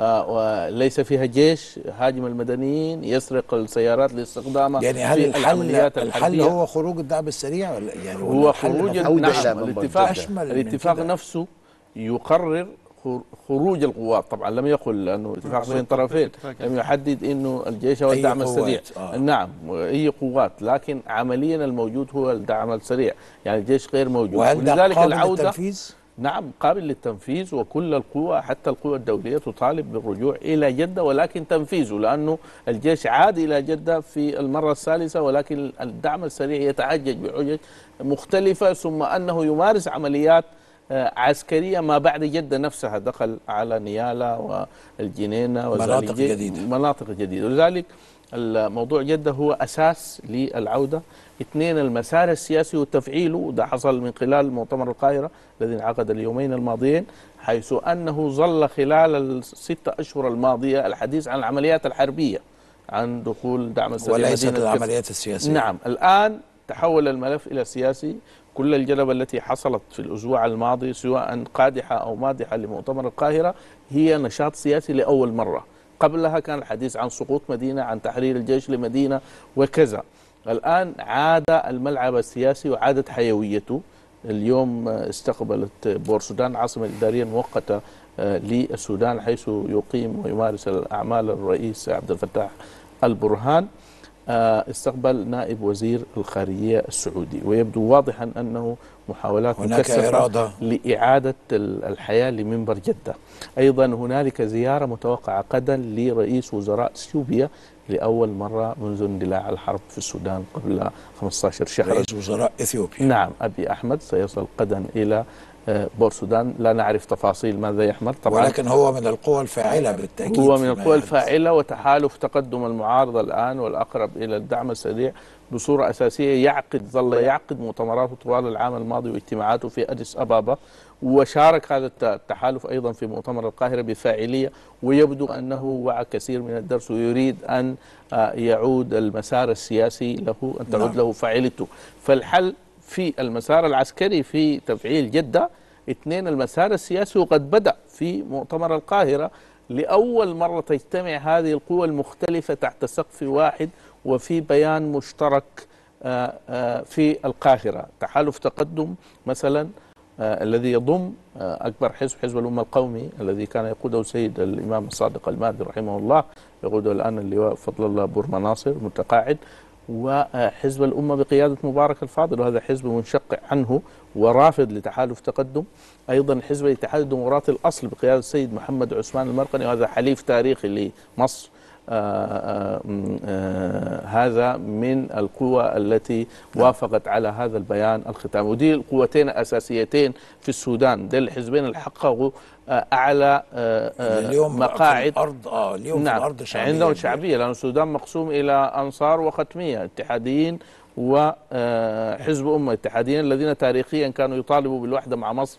وليس فيها جيش، هاجم المدنيين، يسرق السيارات لاستخدامها يعني هل في العمليات الحل هو خروج الدعم السريع ولا يعني هو خروج نعم الاتفاق الاتفاق نفسه يقرر خروج القوات. طبعا لم يقل لانه اتفاق بين طرفين، لم يحدد انه الجيش هو الدعم السريع. آه. نعم اي قوات، لكن عمليا الموجود هو الدعم السريع، يعني الجيش غير موجود. ولذلك العوده للتنفيذ؟ نعم قابل للتنفيذ، وكل القوى حتى القوى الدولية تطالب بالرجوع إلى جدة ولكن تنفيذه، لأنه الجيش عاد إلى جدة في المرة الثالثة ولكن الدعم السريع يتعجج بحجج مختلفة، ثم أنه يمارس عمليات عسكرية ما بعد جدة نفسها. دخل على نيالا والجنينة مناطق جديدة مناطق جديدة ولذلك الموضوع جدة هو أساس للعودة. اثنين، المسار السياسي وتفعيله، وده حصل من خلال مؤتمر القاهرة الذي انعقد اليومين الماضيين، حيث أنه ظل خلال الستة أشهر الماضية الحديث عن العمليات الحربية، عن دخول دعم السريع وليست العمليات السياسية. نعم الآن تحول الملف إلى سياسي. كل الجلبة التي حصلت في الأسبوع الماضي سواء قادحة أو مادحة لمؤتمر القاهرة هي نشاط سياسي لأول مرة. قبلها كان الحديث عن سقوط مدينة، عن تحرير الجيش لمدينة وكذا. الآن عاد الملعب السياسي وعادت حيويته. اليوم استقبلت بورسودان عاصمة إدارية مؤقتة للسودان حيث يقيم ويمارس الأعمال الرئيس عبد الفتاح البرهان. استقبل نائب وزير الخارجية السعودي، ويبدو واضحا أنه محاولات مكثفة لإعادة الحياة لمنبر جدة. أيضا هنالك زيارة متوقعة غدا لرئيس وزراء اثيوبيا لأول مرة منذ اندلاع الحرب في السودان قبل خمسة عشر شهرا. رئيس وزراء اثيوبيا نعم أبي أحمد سيصل غدا إلى بورسودان، لا نعرف تفاصيل ماذا يحمل طبعا، ولكن هو من القوى الفاعلة بالتأكيد. هو من القوى الفاعلة، وتحالف تقدم المعارضة الآن والأقرب إلى الدعم السريع بصورة أساسية يعقد ظل يعقد مؤتمراته طوال العام الماضي واجتماعاته في أديس أبابا، وشارك هذا التحالف أيضا في مؤتمر القاهرة بفاعلية، ويبدو أنه وعى كثير من الدرس ويريد أن يعود المسار السياسي له، أن تعود له فاعلته. فالحل في المسار العسكري في تفعيل جدة اثنين، المسار السياسي وقد بدأ في مؤتمر القاهرة لأول مرة تجتمع هذه القوى المختلفة تحت سقف واحد وفي بيان مشترك في القاهرة. تحالف تقدم مثلا الذي يضم أكبر حزب، حزب الأمة القومي الذي كان يقوده سيد الإمام الصادق المهدي رحمه الله، يقوده الآن اللواء فضل الله بورما ناصر متقاعد، وحزب الأمة بقيادة مبارك الفاضل، وهذا حزب منشق عنه ورافض لتحالف تقدم. أيضا حزب الاتحاد الديمقراطي الأصل بقيادة السيد محمد عثمان المرقني، وهذا حليف تاريخي لمصر. آآ آآ هذا من القوى التي وافقت على هذا البيان الختامي، ودي القوتين الأساسيتين في السودان، دي الحزبين اللي حققوا أعلى اليوم مقاعد في الأرض. آه اليوم نعم في الأرض شعبية، عندهم شعبية، لأن السودان مقسوم إلى أنصار وختمية، اتحاديين وحزب أمة. اتحاديين الذين تاريخيا كانوا يطالبوا بالوحدة مع مصر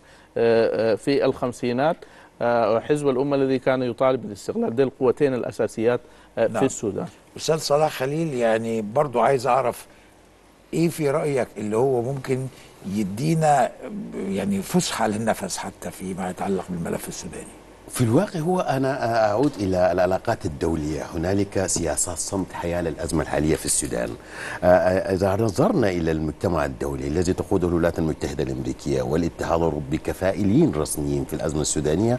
في الخمسينات، وحزب الأمة الذي كان يطالب بالاستقلال. دي القوتين الأساسيات في نعم. السودان. أستاذ صلاح خليل، يعني برضو عايز أعرف إيه في رأيك اللي هو ممكن يدينا يعني فسحة للنفس حتى فيما يتعلق بالملف السوداني؟ في الواقع هو أنا أعود إلى العلاقات الدولية. هنالك سياسات صمت حيال الأزمة الحالية في السودان. إذا نظرنا إلى المجتمع الدولي الذي تقوده الولايات المتحدة الأمريكية والاتحاد الأوروبي كفاعلين رسميين في الأزمة السودانية،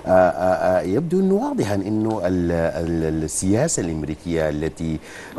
يبدو أنه واضحا أنه السياسة الأمريكية التي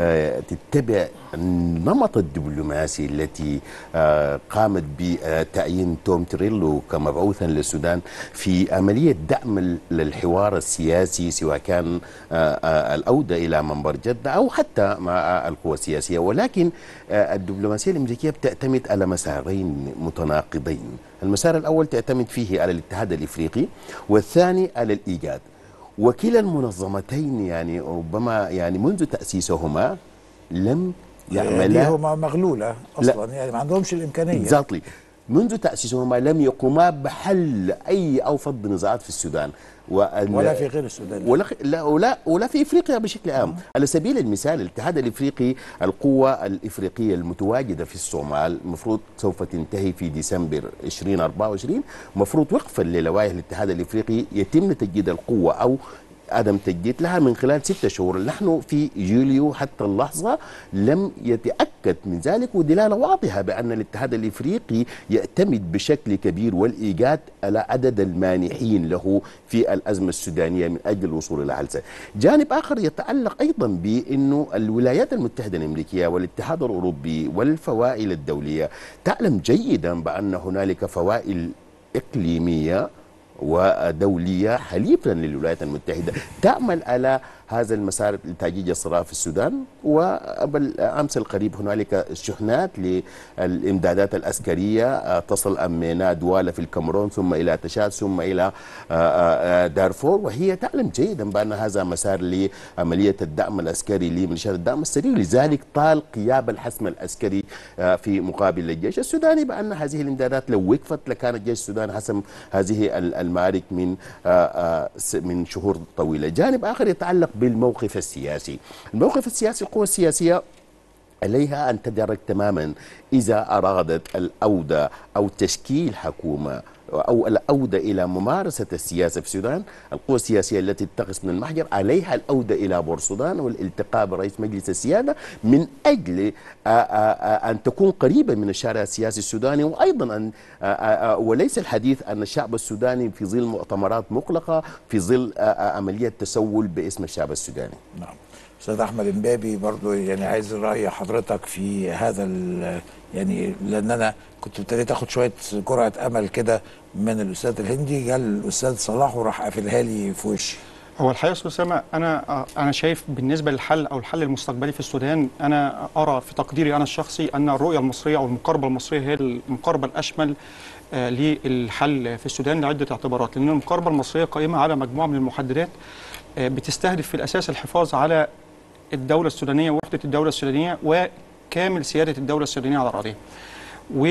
تتبع النمط الدبلوماسي التي قامت بتعيين توم تريلو كمبعوثا للسودان في عملية دعم للحوار السياسي، سواء كان العودة إلى منبر جدة أو حتى مع القوى السياسية. ولكن الدبلوماسية الأمريكية بتعتمد على مسارين متناقضين. المسار الأول تعتمد فيه على الاتحاد الإفريقي، والثاني على الإيجاد. وكلا المنظمتين يعني ربما يعني منذ تأسيسهما لم يعملا، هما مغلولة أصلا، يعني ما عندهمش الإمكانية. exactly. منذ تأسيسهما لم يقوما بحل أي أو فض نزاعات في السودان ولا في غير السودان، ولا لا ولا ولا في افريقيا بشكل عام. على سبيل المثال الاتحاد الافريقي، القوة الافريقية المتواجدة في الصومال المفروض سوف تنتهي في ديسمبر ألفين وأربعة وعشرين، مفروض وقفا للوائح الاتحاد الافريقي يتم تجديد القوة او عدم تجديد لها من خلال ستة شهور. نحن في يوليو حتى اللحظة لم يتأكد من ذلك، ودلالة واضحة بأن الاتحاد الإفريقي يعتمد بشكل كبير والإيجاد على عدد المانحين له في الأزمة السودانية من أجل الوصول إلى حل. جانب آخر يتعلق أيضا بأنه الولايات المتحدة الأمريكية والاتحاد الأوروبي والفوائل الدولية تعلم جيدا بأن هنالك فوائل إقليمية ودولية حليفا للولايات المتحدة تعمل على هذا المسار لتأجيج الصراع في السودان. وبالأمس القريب هنالك شحنات للإمدادات العسكرية تصل أمينا دوالة في الكاميرون، ثم إلى تشاد، ثم إلى دارفور، وهي تعلم جيدا بأن هذا مسار لعملية الدعم العسكري لميليشيات الدعم السريع. لذلك طال قيام الحسم العسكري في مقابل الجيش السوداني بأن هذه الإمدادات لو وقفت لكان الجيش السوداني حسم هذه المعارك من من شهور طويلة. جانب آخر يتعلق بالموقف السياسي. الموقف السياسي، القوى السياسية عليها أن تدرك تماما إذا أرادت العودة أو تشكيل حكومة أو العودة إلى ممارسة السياسة في السودان. القوى السياسية التي تقص من المحجر عليها العودة إلى بورسودان والالتقاء برئيس مجلس السيادة من أجل أن تكون قريبة من الشارع السياسي السوداني، وأيضا أن وليس الحديث أن الشعب السوداني في ظل مؤتمرات مغلقة، في ظل عملية تسول باسم الشعب السوداني. نعم. أستاذ أحمد إمبابي، برضو يعني عايز رأي حضرتك في هذا، يعني لأن أنا كنت ابتديت أخد شوية جرعة أمل كده من الأستاذ الهندي، جاء الأستاذ صلاح وراح قافلها لي في وشي. هو الحقيقه يا استاذ اسامه، انا انا شايف بالنسبه للحل او الحل المستقبلي في السودان، انا ارى في تقديري انا الشخصي ان الرؤيه المصريه او المقاربه المصريه هي المقاربه الاشمل آه للحل في السودان لعده اعتبارات. لان المقاربه المصريه قائمه على مجموعه من المحددات آه بتستهدف في الاساس الحفاظ على الدوله السودانيه ووحده الدوله السودانيه وكامل سياده الدوله السودانيه على اراضيها.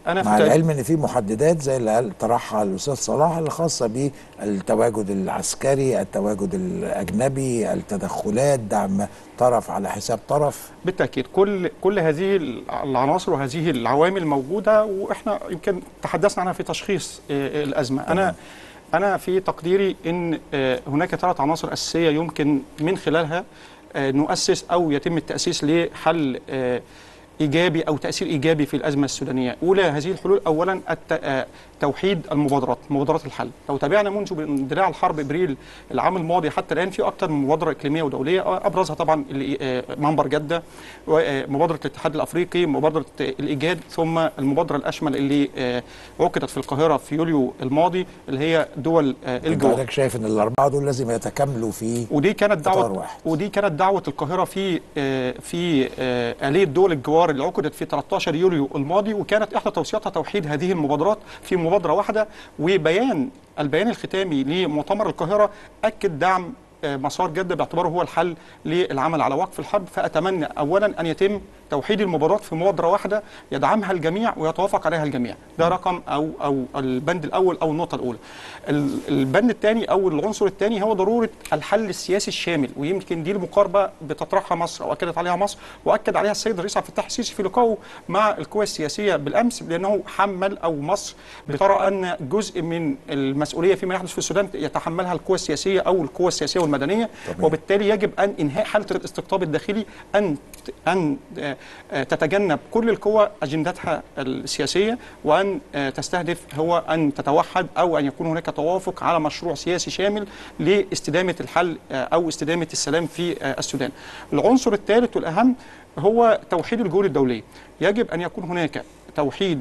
أنا مع في العلم ان في محددات زي اللي قال طرحها الاستاذ صلاح اللي خاصه بالتواجد العسكري، التواجد الاجنبي، التدخلات، دعم طرف على حساب طرف. بالتاكيد كل كل هذه العناصر وهذه العوامل موجوده، واحنا يمكن تحدثنا عنها في تشخيص الازمه. انا انا في تقديري ان هناك ثلاث عناصر اساسيه يمكن من خلالها نؤسس او يتم التاسيس لحل ايجابي او تاثير ايجابي في الازمه السودانيه. اولى هذه الحلول اولا توحيد المبادرات، مبادرات الحل. لو تابعنا منذ اندلاع الحرب ابريل العام الماضي حتى الان في اكثر من مبادره اقليميه ودوليه، ابرزها طبعا منبر جده، ومبادره الاتحاد الافريقي، مبادره الايجاد، ثم المبادره الاشمل اللي عقدت في القاهره في يوليو الماضي اللي هي دول الجوار. حضرتك شايف ان الاربعه دول لازم يتكاملوا في ودي كانت دعوه ودي كانت دعوه القاهره في في آلية دول الجوار اللي عقدت في ثلاثة عشر يوليو الماضي، وكانت احدى توصياتها توحيد هذه المبادرات في مبادره واحده. وبيان البيان الختامي لمؤتمر القاهره اكد دعم مسار جده باعتباره هو الحل للعمل على وقف الحرب. فاتمنى اولا ان يتم توحيد المبادرات في مبادره واحده يدعمها الجميع ويتوافق عليها الجميع. ده رقم او او البند الاول او النقطه الاولى. البند الثاني او العنصر الثاني هو ضروره الحل السياسي الشامل، ويمكن دي المقاربه بتطرحها مصر او اكدت عليها مصر واكد عليها السيد الرئيس عبد الفتاح السيسي في لقائه مع القوى السياسيه بالامس، لانه حمل او مصر بترى ان جزء من المسؤوليه فيما يحدث في السودان يتحملها القوى السياسيه او القوى السياسيه والمدنيه، وبالتالي يجب ان انهاء حاله الاستقطاب الداخلي، ان ان تتجنب كل القوى اجندتها السياسيه، وان تستهدف هو ان تتوحد او ان يكون هناك توافق على مشروع سياسي شامل لاستدامه الحل او استدامه السلام في السودان. العنصر الثالث والاهم هو توحيد الجهود الدوليه. يجب ان يكون هناك توحيد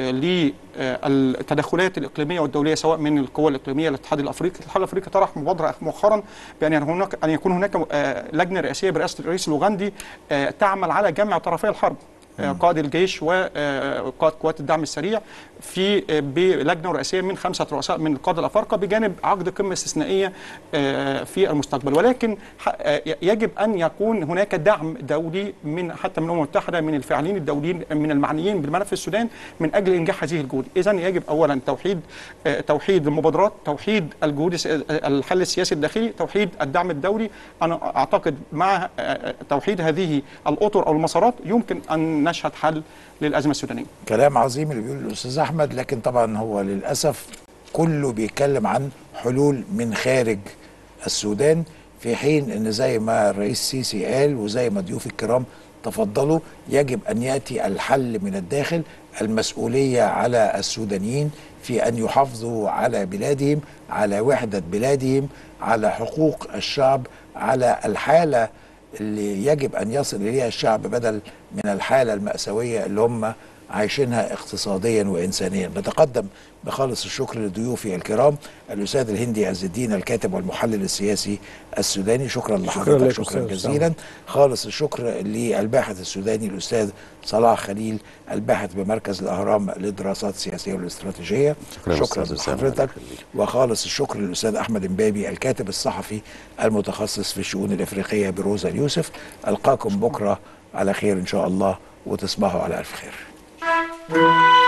للتدخلات الاقليميه والدوليه سواء من القوى الاقليميه الاتحاد الافريقي. الاتحاد الافريقي طرح مبادره مؤخرا بان هناك ان يكون هناك لجنه رئاسيه برئاسه الرئيس الاوغندي تعمل على جمع طرفي الحرب، قائد الجيش وقائد قوات الدعم السريع، في بلجنه رئاسيه من خمسه رؤساء من القاده الافارقه بجانب عقد قمه استثنائيه في المستقبل. ولكن يجب ان يكون هناك دعم دولي من حتى من الامم المتحده، من الفاعلين الدوليين، من المعنيين بالملف السودان من اجل انجاح هذه الجهود. اذا يجب اولا توحيد توحيد المبادرات، توحيد الجهود الحل السياسي الداخلي، توحيد الدعم الدولي. انا اعتقد مع توحيد هذه الاطر او المسارات يمكن ان نشهد حل للازمه السودانيه. كلام عظيم اللي بيقوله الاستاذ احمد، لكن طبعا هو للاسف كله بيتكلم عن حلول من خارج السودان، في حين ان زي ما الرئيس السيسي قال وزي ما ضيوف الكرام تفضلوا يجب ان ياتي الحل من الداخل. المسؤوليه على السودانيين في ان يحافظوا على بلادهم، على وحده بلادهم، على حقوق الشعب، على الحاله اللي يجب أن يصل إليها الشعب بدل من الحالة المأساوية اللي هم عايشينها اقتصاديا وإنسانيا. نتقدم بخالص الشكر لضيوفي الكرام الأستاذ الهندي عز الدين الكاتب والمحلل السياسي السوداني، شكرا لحضرتك، شكرا, شكرا جزيلا. خالص الشكر للباحث السوداني الأستاذ صلاح خليل الباحث بمركز الأهرام للدراسات السياسية والاستراتيجية، شكرا, شكرا لحضرتك. وخالص الشكر للأستاذ أحمد إمبابي الكاتب الصحفي المتخصص في الشؤون الإفريقية بروزا اليوسف. ألقاكم بكرة على خير إن شاء الله، وتصبحوا على ألف خير.